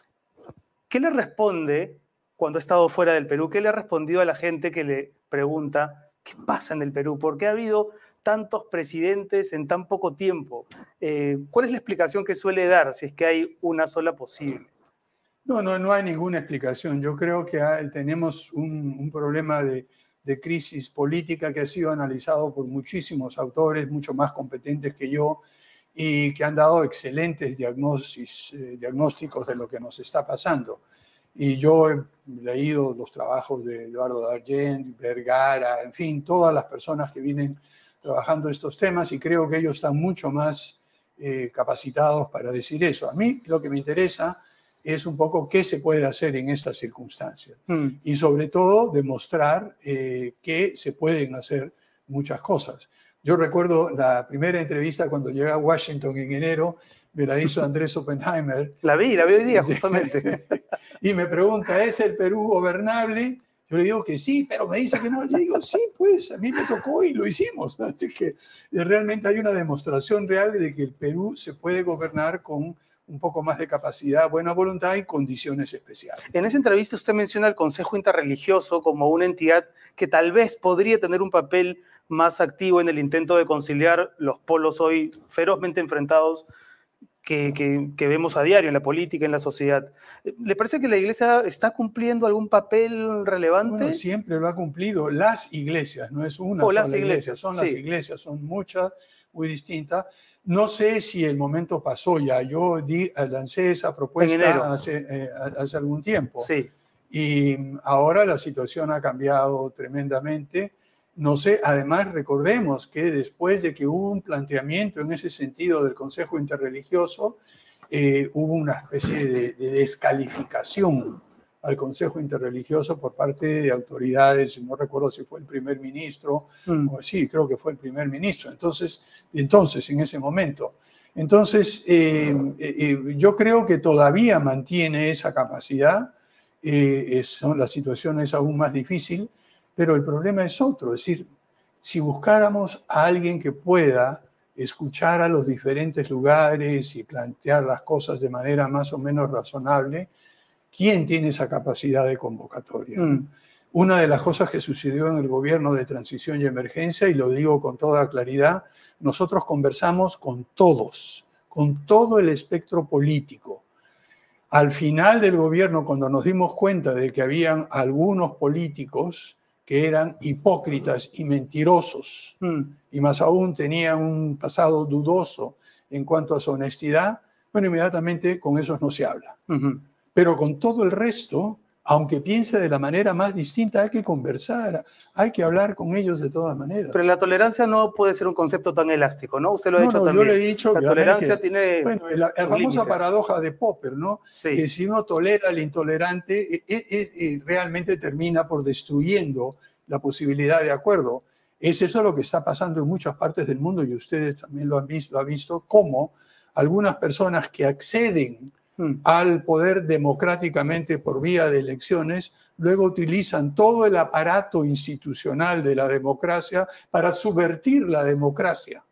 ¿Qué le responde cuando ha estado fuera del Perú? ¿Qué le ha respondido a la gente que le pregunta qué pasa en el Perú? ¿Por qué ha habido tantos presidentes en tan poco tiempo? Eh, ¿Cuál es la explicación que suele dar, si es que hay una sola posible? No, no, no hay ninguna explicación. Yo creo que hay, tenemos un, un problema de, de crisis política que ha sido analizado por muchísimos autores, mucho más competentes que yo, y que han dado excelentes diagnosis, eh, diagnósticos de lo que nos está pasando. Y yo he leído los trabajos de Eduardo D'Argent, Vergara, en fin, todas las personas que vienen trabajando estos temas, y creo que ellos están mucho más eh, capacitados para decir eso. A mí lo que me interesa es un poco qué se puede hacer en estas circunstancias. Mm. Y sobre todo demostrar eh, que se pueden hacer muchas cosas. Yo recuerdo la primera entrevista cuando llegué a Washington en enero, me la hizo Andrés Oppenheimer. La vi, la vi hoy día justamente. Y me pregunta, ¿es el Perú gobernable? Yo le digo que sí, pero me dice que no. Le digo, sí, pues a mí me tocó y lo hicimos. Así que realmente hay una demostración real de que el Perú se puede gobernar con un poco más de capacidad, buena voluntad y condiciones especiales. En esa entrevista usted menciona al Consejo Interreligioso como una entidad que tal vez podría tener un papel más activo en el intento de conciliar los polos hoy ferozmente enfrentados que, que, que vemos a diario en la política, en la sociedad. ¿Le parece que la Iglesia está cumpliendo algún papel relevante? Bueno, siempre lo ha cumplido. Las iglesias, no es una o sola las iglesias, iglesia, son sí. las iglesias, son muchas, muy distintas. No sé si el momento pasó ya. Yo di, lancé esa propuesta hace, eh, hace algún tiempo. Sí. Y ahora la situación ha cambiado tremendamente. No sé, además recordemos que después de que hubo un planteamiento en ese sentido del Consejo Interreligioso, eh, hubo una especie de, de descalificación al Consejo Interreligioso por parte de autoridades, no recuerdo si fue el primer ministro, mm. o sí, creo que fue el primer ministro, entonces, entonces en ese momento. Entonces, eh, eh, yo creo que todavía mantiene esa capacidad. eh, es, son, la situación es aún más difícil, pero el problema es otro, es decir, si buscáramos a alguien que pueda escuchar a los diferentes lugares y plantear las cosas de manera más o menos razonable, ¿quién tiene esa capacidad de convocatoria? Mm. Una de las cosas que sucedió en el gobierno de transición y emergencia, y lo digo con toda claridad, nosotros conversamos con todos, con todo el espectro político. Al final del gobierno, cuando nos dimos cuenta de que habían algunos políticos que eran hipócritas y mentirosos, mm. y más aún tenían un pasado dudoso en cuanto a su honestidad, bueno, inmediatamente con esos no se habla. Uh-huh. Pero con todo el resto, aunque piense de la manera más distinta, hay que conversar, hay que hablar con ellos de todas maneras. Pero la tolerancia no puede ser un concepto tan elástico, ¿no? Usted lo ha no, dicho no, también. Yo le he dicho la tolerancia que, tiene bueno, la, la famosa límites. Paradoja de Popper, ¿no? Sí. Que si uno tolera al intolerante, eh, eh, eh, realmente termina por destruyendo la posibilidad de acuerdo. Es eso lo que está pasando en muchas partes del mundo, y ustedes también lo han visto, lo han visto cómo algunas personas que acceden mm. al poder democráticamente por vía de elecciones, luego utilizan todo el aparato institucional de la democracia para subvertir la democracia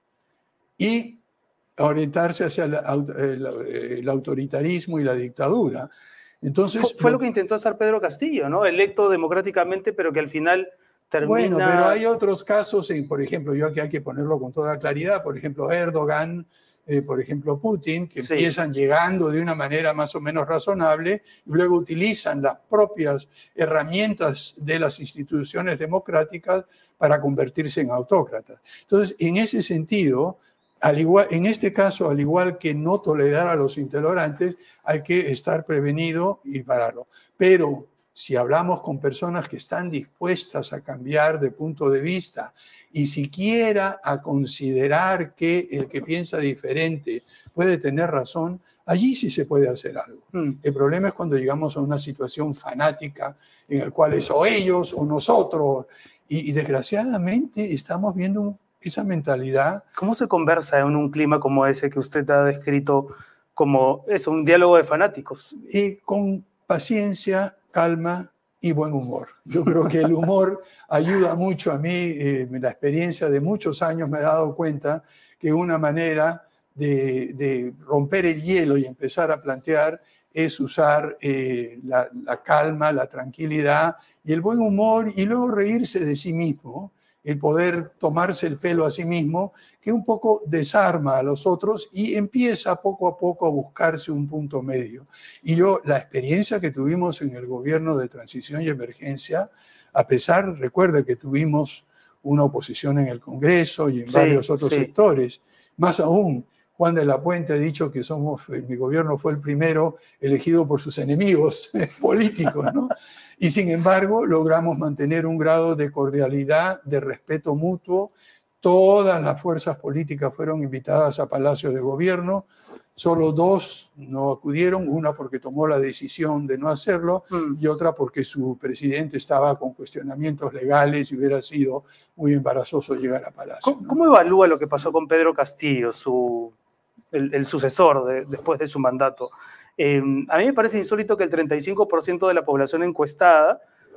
y orientarse hacia el, el, el autoritarismo y la dictadura. Entonces, fue, fue lo que intentó hacer Pedro Castillo, ¿no? Electo democráticamente, pero que al final termina... Bueno, pero hay otros casos, en, por ejemplo, yo aquí hay que ponerlo con toda claridad, por ejemplo, Erdogan, eh, por ejemplo, Putin, que sí. empiezan llegando de una manera más o menos razonable y luego utilizan las propias herramientas de las instituciones democráticas para convertirse en autócratas. Entonces, en ese sentido, al igual, en este caso, al igual que no tolerar a los intolerantes, hay que estar prevenido y pararlo. Pero si hablamos con personas que están dispuestas a cambiar de punto de vista y siquiera a considerar que el que piensa diferente puede tener razón, allí sí se puede hacer algo. Mm. El problema es cuando llegamos a una situación fanática en la cual es o ellos o nosotros, y, y desgraciadamente estamos viendo un esa mentalidad. ¿Cómo se conversa en un clima como ese que usted ha descrito como eso, un diálogo de fanáticos? Y con paciencia, calma y buen humor. Yo creo que el humor ayuda mucho a mí. Eh, la experiencia de muchos años me he dado cuenta que una manera de, de romper el hielo y empezar a plantear es usar eh, la, la calma, la tranquilidad y el buen humor, y luego reírse de sí mismo, el poder tomarse el pelo a sí mismo, que un poco desarma a los otros y empieza poco a poco a buscarse un punto medio. Y yo, la experiencia que tuvimos en el gobierno de transición y emergencia, a pesar, recuerde que tuvimos una oposición en el Congreso y en sí, varios otros sí. sectores, más aún, Juan de la Puente ha dicho que somos, mi gobierno fue el primero elegido por sus enemigos políticos, ¿no? Y sin embargo, logramos mantener un grado de cordialidad, de respeto mutuo. Todas las fuerzas políticas fueron invitadas a Palacio de Gobierno. Solo dos no acudieron, una porque tomó la decisión de no hacerlo mm. y otra porque su presidente estaba con cuestionamientos legales y hubiera sido muy embarazoso llegar a Palacio. ¿Cómo, ¿no? ¿Cómo evalúa lo que pasó con Pedro Castillo, su, el, el sucesor de, después de su mandato? Eh, a mí me parece insólito que el treinta y cinco por ciento de la población encuestada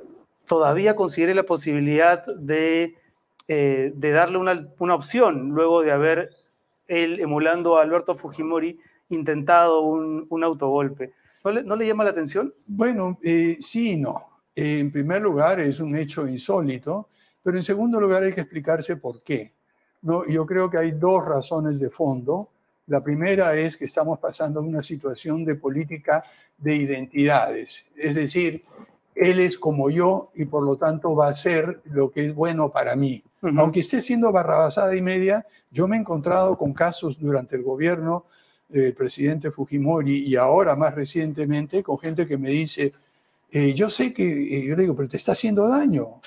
todavía considere la posibilidad de, eh, de darle una, una opción luego de haber él, emulando a Alberto Fujimori, intentado un, un autogolpe. ¿No le, ¿No le llama la atención? Bueno, eh, sí y no. Eh, en primer lugar, es un hecho insólito, pero en segundo lugar hay que explicarse por qué. ¿No? Yo creo que hay dos razones de fondo. La primera es que estamos pasando una situación de política de identidades. Es decir, él es como yo y por lo tanto va a hacer lo que es bueno para mí. Uh-huh. Aunque esté siendo barrabasada y media, yo me he encontrado con casos durante el gobierno del presidente Fujimori y ahora más recientemente con gente que me dice, eh, yo sé que, eh, yo le digo, pero te está haciendo daño.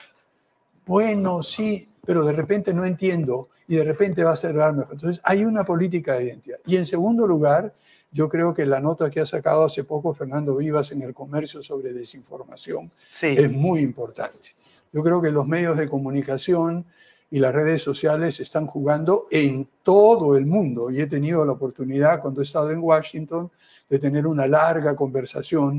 Bueno, sí, pero de repente no entiendo y de repente va a ser mejor. Entonces hay una política de identidad. Y en segundo lugar, yo creo que la nota que ha sacado hace poco Fernando Vivas en El Comercio sobre desinformación sí. es muy importante. Yo creo que los medios de comunicación y las redes sociales están jugando en todo el mundo. Y he tenido la oportunidad, cuando he estado en Washington, de tener una larga conversación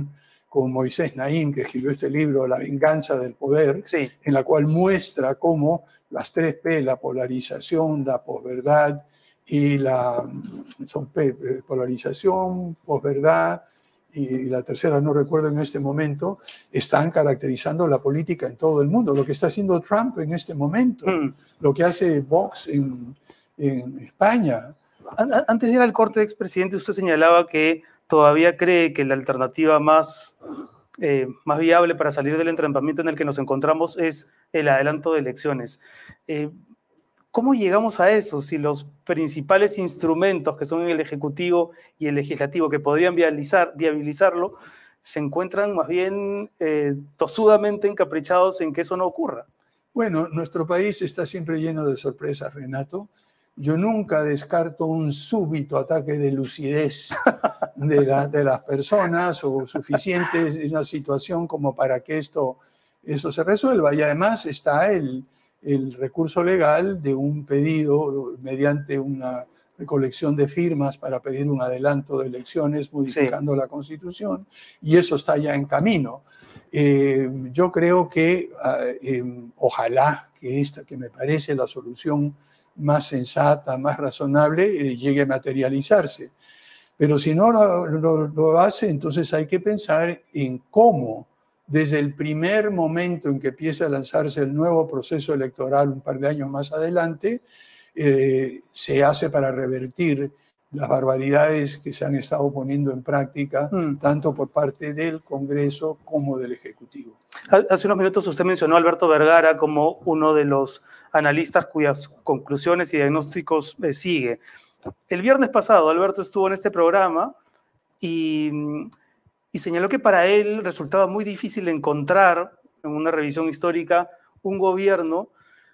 con Moisés Naim, que escribió este libro, La venganza del poder, Sí. en la cual muestra cómo las tres P, la polarización, la posverdad y la son P, polarización, posverdad y la tercera no recuerdo en este momento, están caracterizando la política en todo el mundo. Lo que está haciendo Trump en este momento, mm. lo que hace Vox en, en España. Antes de ir al corte de expresidente, usted señalaba que todavía cree que la alternativa más, eh, más viable para salir del entrampamiento en el que nos encontramos es el adelanto de elecciones. Eh, ¿Cómo llegamos a eso si los principales instrumentos que son el Ejecutivo y el Legislativo que podrían viabilizar, viabilizarlo se encuentran más bien eh, tosudamente encaprichados en que eso no ocurra? Bueno, nuestro país está siempre lleno de sorpresas, Renato. Yo nunca descarto un súbito ataque de lucidez de, la, de las personas o suficiente en una situación como para que esto, esto se resuelva. Y además está el, el recurso legal de un pedido mediante una recolección de firmas para pedir un adelanto de elecciones modificando sí. la Constitución, y eso está ya en camino. Eh, yo creo que eh, ojalá que esta, que me parece la solución más sensata, más razonable, eh, llegue a materializarse. Pero si no lo, lo, lo hace, entonces hay que pensar en cómo, desde el primer momento en que empieza a lanzarse el nuevo proceso electoral, un par de años más adelante, eh, se hace para revertir las barbaridades que se han estado poniendo en práctica, mm. tanto por parte del Congreso como del Ejecutivo. Hace unos minutos usted mencionó a Alberto Vergara como uno de los analistas cuyas conclusiones y diagnósticos eh, sigue. El viernes pasado Alberto estuvo en este programa y, y señaló que para él resultaba muy difícil encontrar en una revisión histórica un gobierno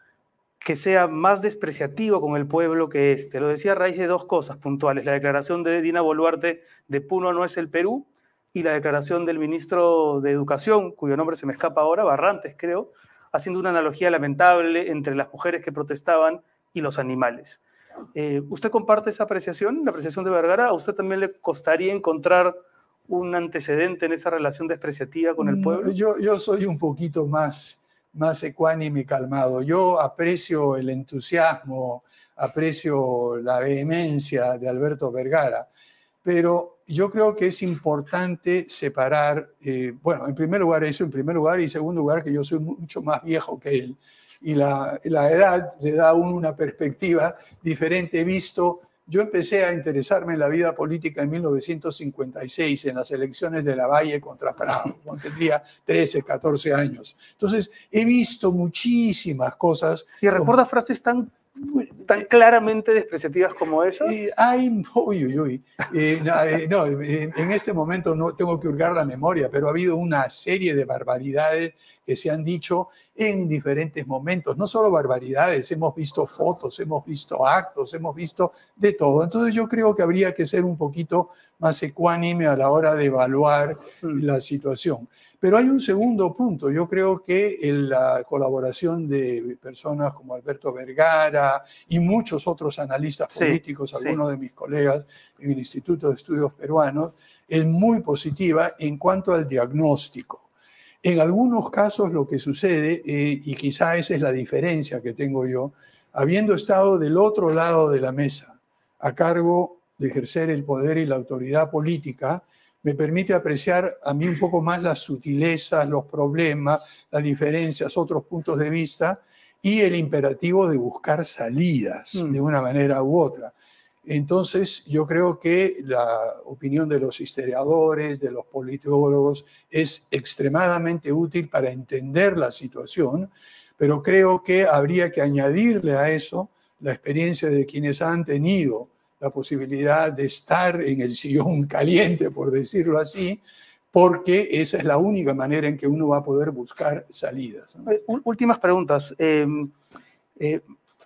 que sea más despreciativo con el pueblo que este. Lo decía a raíz de dos cosas puntuales: la declaración de Dina Boluarte de Puno no es el Perú, y la declaración del ministro de Educación, cuyo nombre se me escapa ahora, Barrantes creo, haciendo una analogía lamentable entre las mujeres que protestaban y los animales. Eh, ¿Usted comparte esa apreciación, la apreciación de Vergara? ¿A usted también le costaría encontrar un antecedente en esa relación despreciativa con el pueblo? Yo, yo soy un poquito más, más ecuánime y calmado. Yo aprecio el entusiasmo, aprecio la vehemencia de Alberto Vergara, pero yo creo que es importante separar, eh, bueno, en primer lugar eso, en primer lugar, y en segundo lugar que yo soy mucho más viejo que él, y la, la edad le da a uno una perspectiva diferente. He visto, yo empecé a interesarme en la vida política en mil novecientos cincuenta y seis, en las elecciones de Lavalle contra Prado, cuando tendría trece, catorce años. Entonces, he visto muchísimas cosas. ¿Y recuerda como, frases tan... tan claramente despreciativas como esas? Eh, hay, uy, uy, uy. Eh, no, eh, no, en este momento no tengo que hurgar la memoria, pero ha habido una serie de barbaridades que se han dicho en diferentes momentos. No solo barbaridades, hemos visto fotos, hemos visto actos, hemos visto de todo. Entonces yo creo que habría que ser un poquito más ecuánime a la hora de evaluar mm. la situación. Pero hay un segundo punto. Yo creo que en la colaboración de personas como Alberto Vergara y muchos otros analistas sí, políticos, algunos sí. de mis colegas en el Instituto de Estudios Peruanos, es muy positiva en cuanto al diagnóstico. En algunos casos lo que sucede, eh, y quizá esa es la diferencia que tengo yo, habiendo estado del otro lado de la mesa, a cargo de ejercer el poder y la autoridad política, me permite apreciar a mí un poco más las sutilezas, los problemas, las diferencias, otros puntos de vista y el imperativo de buscar salidas mm. de una manera u otra. Entonces, yo creo que la opinión de los historiadores, de los politólogos, es extremadamente útil para entender la situación, pero creo que habría que añadirle a eso la experiencia de quienes han tenido la posibilidad de estar en el sillón caliente, por decirlo así, porque esa es la única manera en que uno va a poder buscar salidas, ¿no? Últimas preguntas. Eh, eh,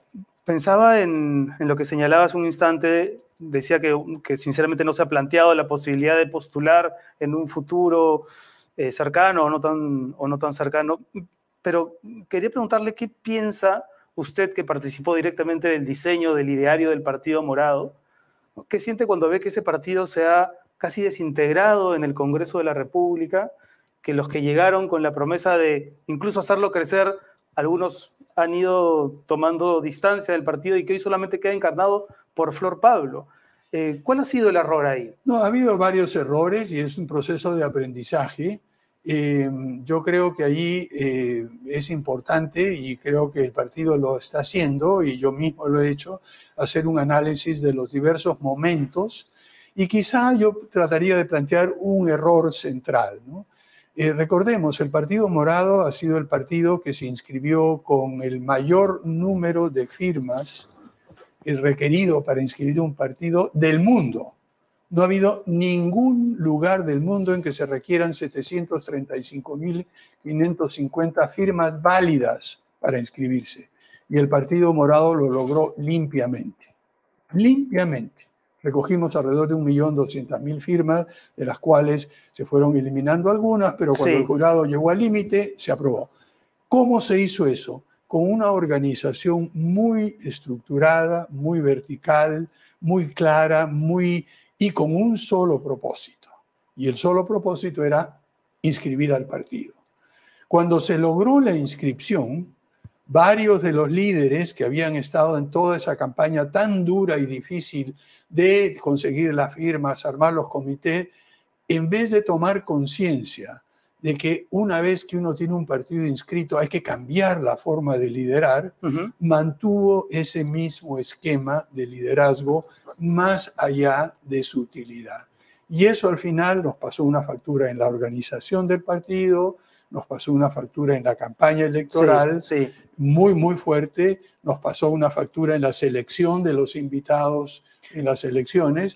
pensaba en, en lo que señalaba hace un instante, decía que, que sinceramente no se ha planteado la posibilidad de postular en un futuro eh, cercano o no, tan, o no tan cercano, pero quería preguntarle qué piensa usted, que participó directamente del diseño del ideario del Partido Morado. ¿Qué siente cuando ve que ese partido se ha casi desintegrado en el Congreso de la República, que los que llegaron con la promesa de incluso hacerlo crecer, algunos han ido tomando distancia del partido y que hoy solamente queda encarnado por Flor Pablo. Eh, ¿Cuál ha sido el error ahí? No, ha habido varios errores y es un proceso de aprendizaje. Eh, yo creo que ahí eh, es importante, y creo que el partido lo está haciendo, y yo mismo lo he hecho, hacer un análisis de los diversos momentos, y quizá yo trataría de plantear un error central, ¿no? Eh, recordemos, el Partido Morado ha sido el partido que se inscribió con el mayor número de firmas requerido para inscribir un partido del mundo. No ha habido ningún lugar del mundo en que se requieran setecientas treinta y cinco mil quinientas cincuenta firmas válidas para inscribirse. Y el Partido Morado lo logró limpiamente. Limpiamente. Recogimos alrededor de un millón doscientas mil firmas, de las cuales se fueron eliminando algunas, pero cuando Sí. el jurado llegó al límite, se aprobó. ¿Cómo se hizo eso? Con una organización muy estructurada, muy vertical, muy clara, muy, y con un solo propósito. Y el solo propósito era inscribir al partido. Cuando se logró la inscripción, varios de los líderes que habían estado en toda esa campaña tan dura y difícil de conseguir las firmas, armar los comités, en vez de tomar conciencia de que una vez que uno tiene un partido inscrito hay que cambiar la forma de liderar, Uh-huh. mantuvo ese mismo esquema de liderazgo más allá de su utilidad. Y eso al final nos pasó una factura en la organización del partido, nos pasó una factura en la campaña electoral, Sí, sí. muy, muy fuerte, nos pasó una factura en la selección de los invitados en las elecciones,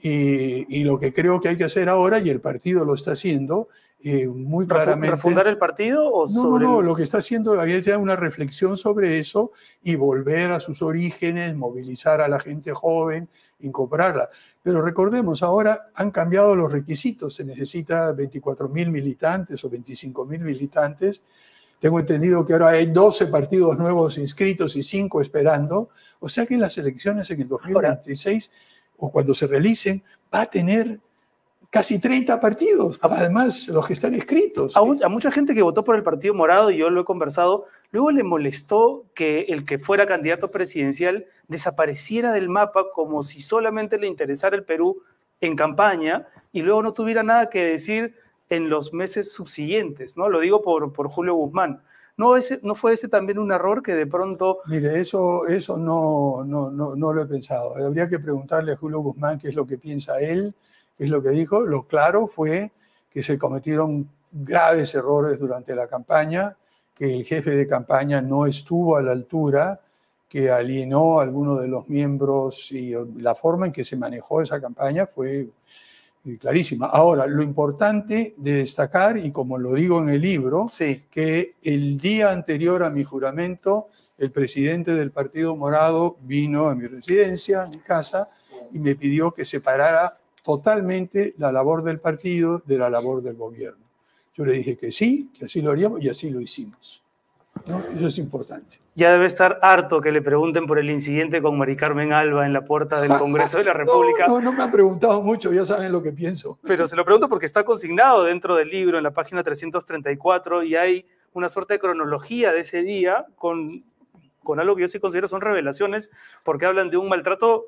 y, y lo que creo que hay que hacer ahora, y el partido lo está haciendo, eh, muy claramente... ¿Refundar el partido o No, sobre no, no, el... lo que está haciendo había ya una reflexión sobre eso y volver a sus orígenes, movilizar a la gente joven, incorporarla. Pero recordemos, ahora han cambiado los requisitos, se necesita veinticuatro mil militantes o veinticinco mil militantes. Tengo entendido que ahora hay doce partidos nuevos inscritos y cinco esperando. O sea que las elecciones en el dos mil veintiséis, o cuando se realicen, va a tener casi treinta partidos, además los que están inscritos. A, a mucha gente que votó por el Partido Morado, y yo lo he conversado, luego le molestó que el que fuera candidato presidencial desapareciera del mapa como si solamente le interesara el Perú en campaña y luego no tuviera nada que decir en los meses subsiguientes, ¿no? Lo digo por, por Julio Guzmán. ¿No, ese, ¿No fue ese también un error que de pronto... Mire, eso, eso no, no, no, no lo he pensado. Habría que preguntarle a Julio Guzmán qué es lo que piensa él, qué es lo que dijo. Lo claro fue que se cometieron graves errores durante la campaña, que el jefe de campaña no estuvo a la altura, que alienó a algunos de los miembros, y la forma en que se manejó esa campaña fue clarísima. Ahora, lo importante de destacar, y como lo digo en el libro, Sí. que el día anterior a mi juramento, el presidente del Partido Morado vino a mi residencia, a mi casa, y me pidió que separara totalmente la labor del partido de la labor del gobierno. Yo le dije que sí, que así lo haríamos, y así lo hicimos, ¿no? Eso es importante. Ya debe estar harto que le pregunten por el incidente con Mari Carmen Alba en la puerta del Congreso de la República. No, no, no me han preguntado mucho, ya saben lo que pienso. Pero se lo pregunto porque está consignado dentro del libro, en la página trescientos treinta y cuatro, y hay una suerte de cronología de ese día con, con algo que yo sí considero son revelaciones, porque hablan de un maltrato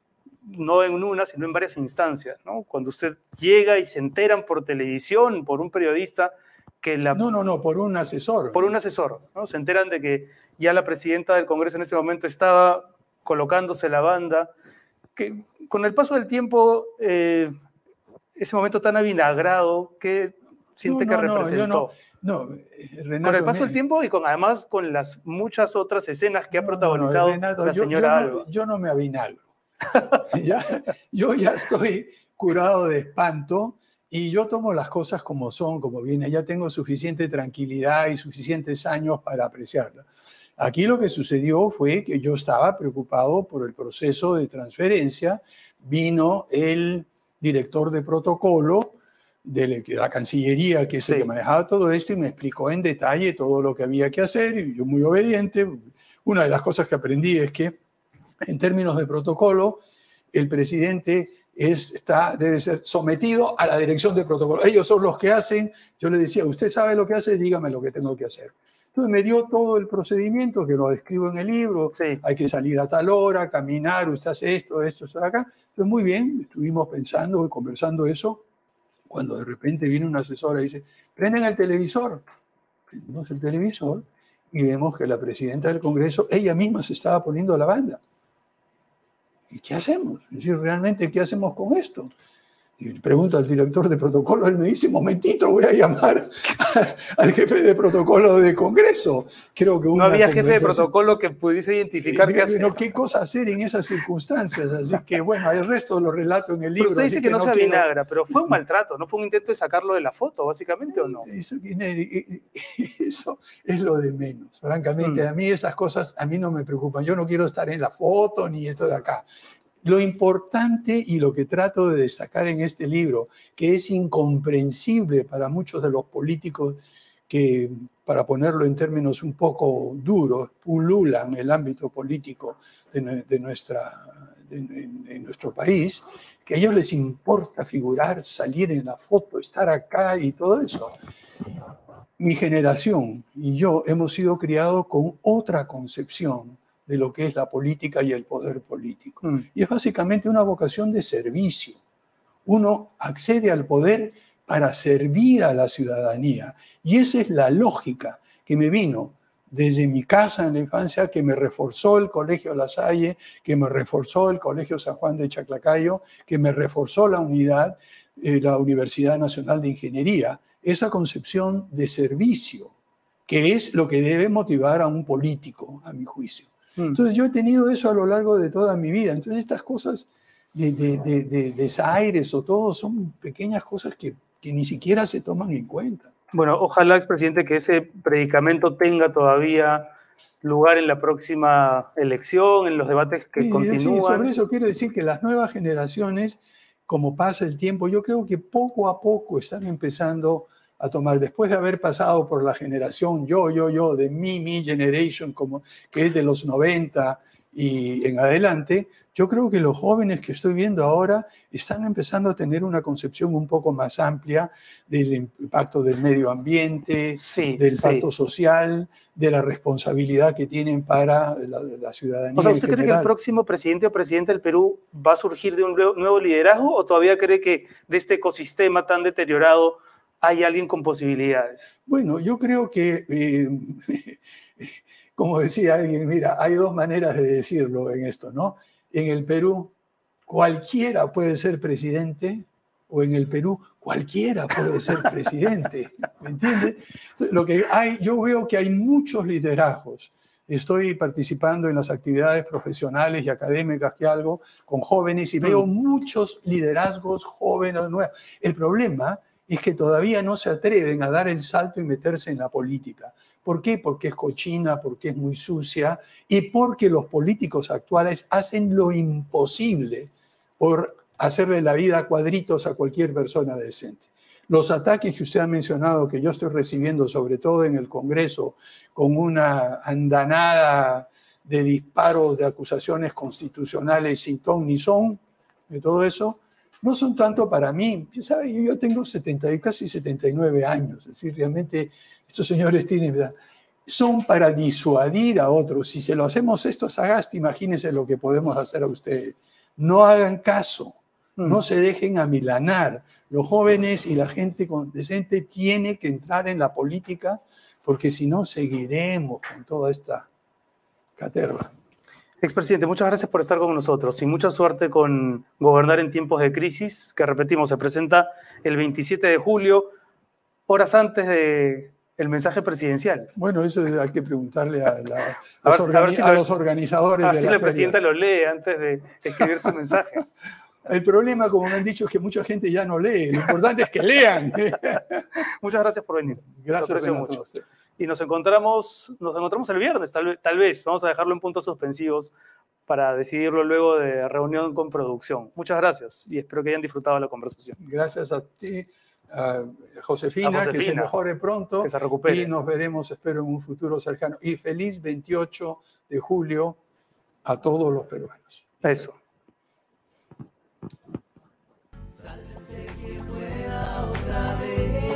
no en una, sino en varias instancias, ¿no? Cuando usted llega y se enteran por televisión, por un periodista, que la... No, no, no, por un asesor. Por un asesor, ¿no? Se enteran de que ya la presidenta del Congreso en ese momento estaba colocándose la banda, que con el paso del tiempo, eh, ese momento tan avinagrado, ¿qué siente No, que no, no, representó? No, no, Renato, con el paso me... del tiempo y con, además con las muchas otras escenas que ha protagonizado no, no, Renato, la yo, señora yo, no, Alba. yo no me avinagro. ya, yo ya estoy curado de espanto y yo tomo las cosas como son, como vienen. Ya tengo suficiente tranquilidad y suficientes años para apreciarlas. Aquí lo que sucedió fue que yo estaba preocupado por el proceso de transferencia. Vino el director de protocolo de la Cancillería, que es el Sí. que manejaba todo esto, y me explicó en detalle todo lo que había que hacer, y yo muy obediente. Una de las cosas que aprendí es que, en términos de protocolo, el presidente es, está, debe ser sometido a la dirección de protocolo. Ellos son los que hacen. Yo le decía, usted sabe lo que hace, dígame lo que tengo que hacer. Entonces me dio todo el procedimiento, que lo describo en el libro. Sí. Hay que salir a tal hora, caminar, usted hace esto, esto, esto de acá. Entonces muy bien, estuvimos pensando y conversando eso, cuando de repente viene una asesora y dice, prenden el televisor. Prendimos el televisor y vemos que la presidenta del Congreso, ella misma se estaba poniendo la banda. ¿Y qué hacemos? Es decir, realmente, ¿qué hacemos con esto? Y le pregunto al director de protocolo, él me dice, momentito, voy a llamar al jefe de protocolo de Congreso. Creo que no había jefe de protocolo que pudiese identificar eh, qué hacer. No, qué cosa hacer en esas circunstancias. Así que, bueno, el resto lo relato en el libro. Pero usted dice que, que no, no se quiero... avinagra, pero fue un maltrato, ¿no fue un intento de sacarlo de la foto, básicamente, o no? Eso, eso es lo de menos. Francamente, mm. a mí esas cosas, a mí no me preocupan. Yo no quiero estar en la foto ni esto de acá. Lo importante y lo que trato de destacar en este libro, que es incomprensible para muchos de los políticos que, para ponerlo en términos un poco duros, pululan el ámbito político de, de, nuestra, de, de nuestro país, que a ellos les importa figurar, salir en la foto, estar acá y todo eso. Mi generación y yo hemos sido criados con otra concepción de lo que es la política y el poder político. Mm. Y es básicamente una vocación de servicio. Uno accede al poder para servir a la ciudadanía. Y esa es la lógica que me vino desde mi casa en la infancia, que me reforzó el Colegio La Salle, que me reforzó el Colegio San Juan de Chaclacayo, que me reforzó la unidad, eh, la Universidad Nacional de Ingeniería. Esa concepción de servicio, que es lo que debe motivar a un político, a mi juicio. Entonces yo he tenido eso a lo largo de toda mi vida. Entonces estas cosas de, de, de, de desaires o todo son pequeñas cosas que, que ni siquiera se toman en cuenta. Bueno, ojalá, expresidente, que ese predicamento tenga todavía lugar en la próxima elección, en los debates que sí, continúan. Sí, sobre eso quiero decir que las nuevas generaciones, como pasa el tiempo, yo creo que poco a poco están empezando a tomar, después de haber pasado por la generación yo, yo, yo, de mi, mi generation, como, que es de los noventa y en adelante, yo creo que los jóvenes que estoy viendo ahora están empezando a tener una concepción un poco más amplia del impacto del medio ambiente, sí, del impacto sí. social, de la responsabilidad que tienen para la, la ciudadanía. O sea, ¿usted cree que el próximo presidente o presidente del Perú va a surgir de un nuevo liderazgo o todavía cree que de este ecosistema tan deteriorado hay alguien con posibilidades? Bueno, yo creo que, eh, como decía alguien, mira, hay dos maneras de decirlo en esto, ¿no? En el Perú, cualquiera puede ser presidente, o en el Perú, cualquiera puede ser presidente, ¿me entiendes? Lo que hay, yo veo que hay muchos liderazgos. Estoy participando en las actividades profesionales y académicas que hago con jóvenes y veo muchos liderazgos jóvenes nuevos. El problema es que todavía no se atreven a dar el salto y meterse en la política. ¿Por qué? Porque es cochina, porque es muy sucia y porque los políticos actuales hacen lo imposible por hacerle la vida a cuadritos a cualquier persona decente. Los ataques que usted ha mencionado, que yo estoy recibiendo, sobre todo en el Congreso, con una andanada de disparos, de acusaciones constitucionales sin ton ni son, de todo eso, no son tanto para mí. ¿Sabe? Yo tengo setenta, casi setenta y nueve años. Es decir, realmente estos señores tienen, ¿verdad? Son para disuadir a otros. Si se lo hacemos esto a Sagasti, imagínense lo que podemos hacer a ustedes. No hagan caso. No se dejen amilanar. Los jóvenes y la gente decente tiene que entrar en la política porque si no seguiremos con toda esta caterva. Expresidente, muchas gracias por estar con nosotros y mucha suerte con gobernar en tiempos de crisis, que repetimos, se presenta el veintisiete de julio, horas antes del mensaje presidencial. Bueno, eso hay que preguntarle a, la, a, ver, los, a, ver si a lo, los organizadores. A ver de si la la feria. presidenta lo lee antes de escribir su mensaje. El problema, como me han dicho, es que mucha gente ya no lee. Lo importante es que lean. Muchas gracias por venir. Gracias. Lo aprecio mucho. Y nos encontramos, nos encontramos el viernes, tal, tal vez. Vamos a dejarlo en puntos suspensivos para decidirlo luego de reunión con producción. Muchas gracias y espero que hayan disfrutado la conversación. Gracias a ti, a Josefina, a Josefina, que se mejore pronto. Que se recupere. Y nos veremos, espero, en un futuro cercano. Y feliz veintiocho de julio a todos los peruanos. Eso. Sálvese quien pueda otra vez.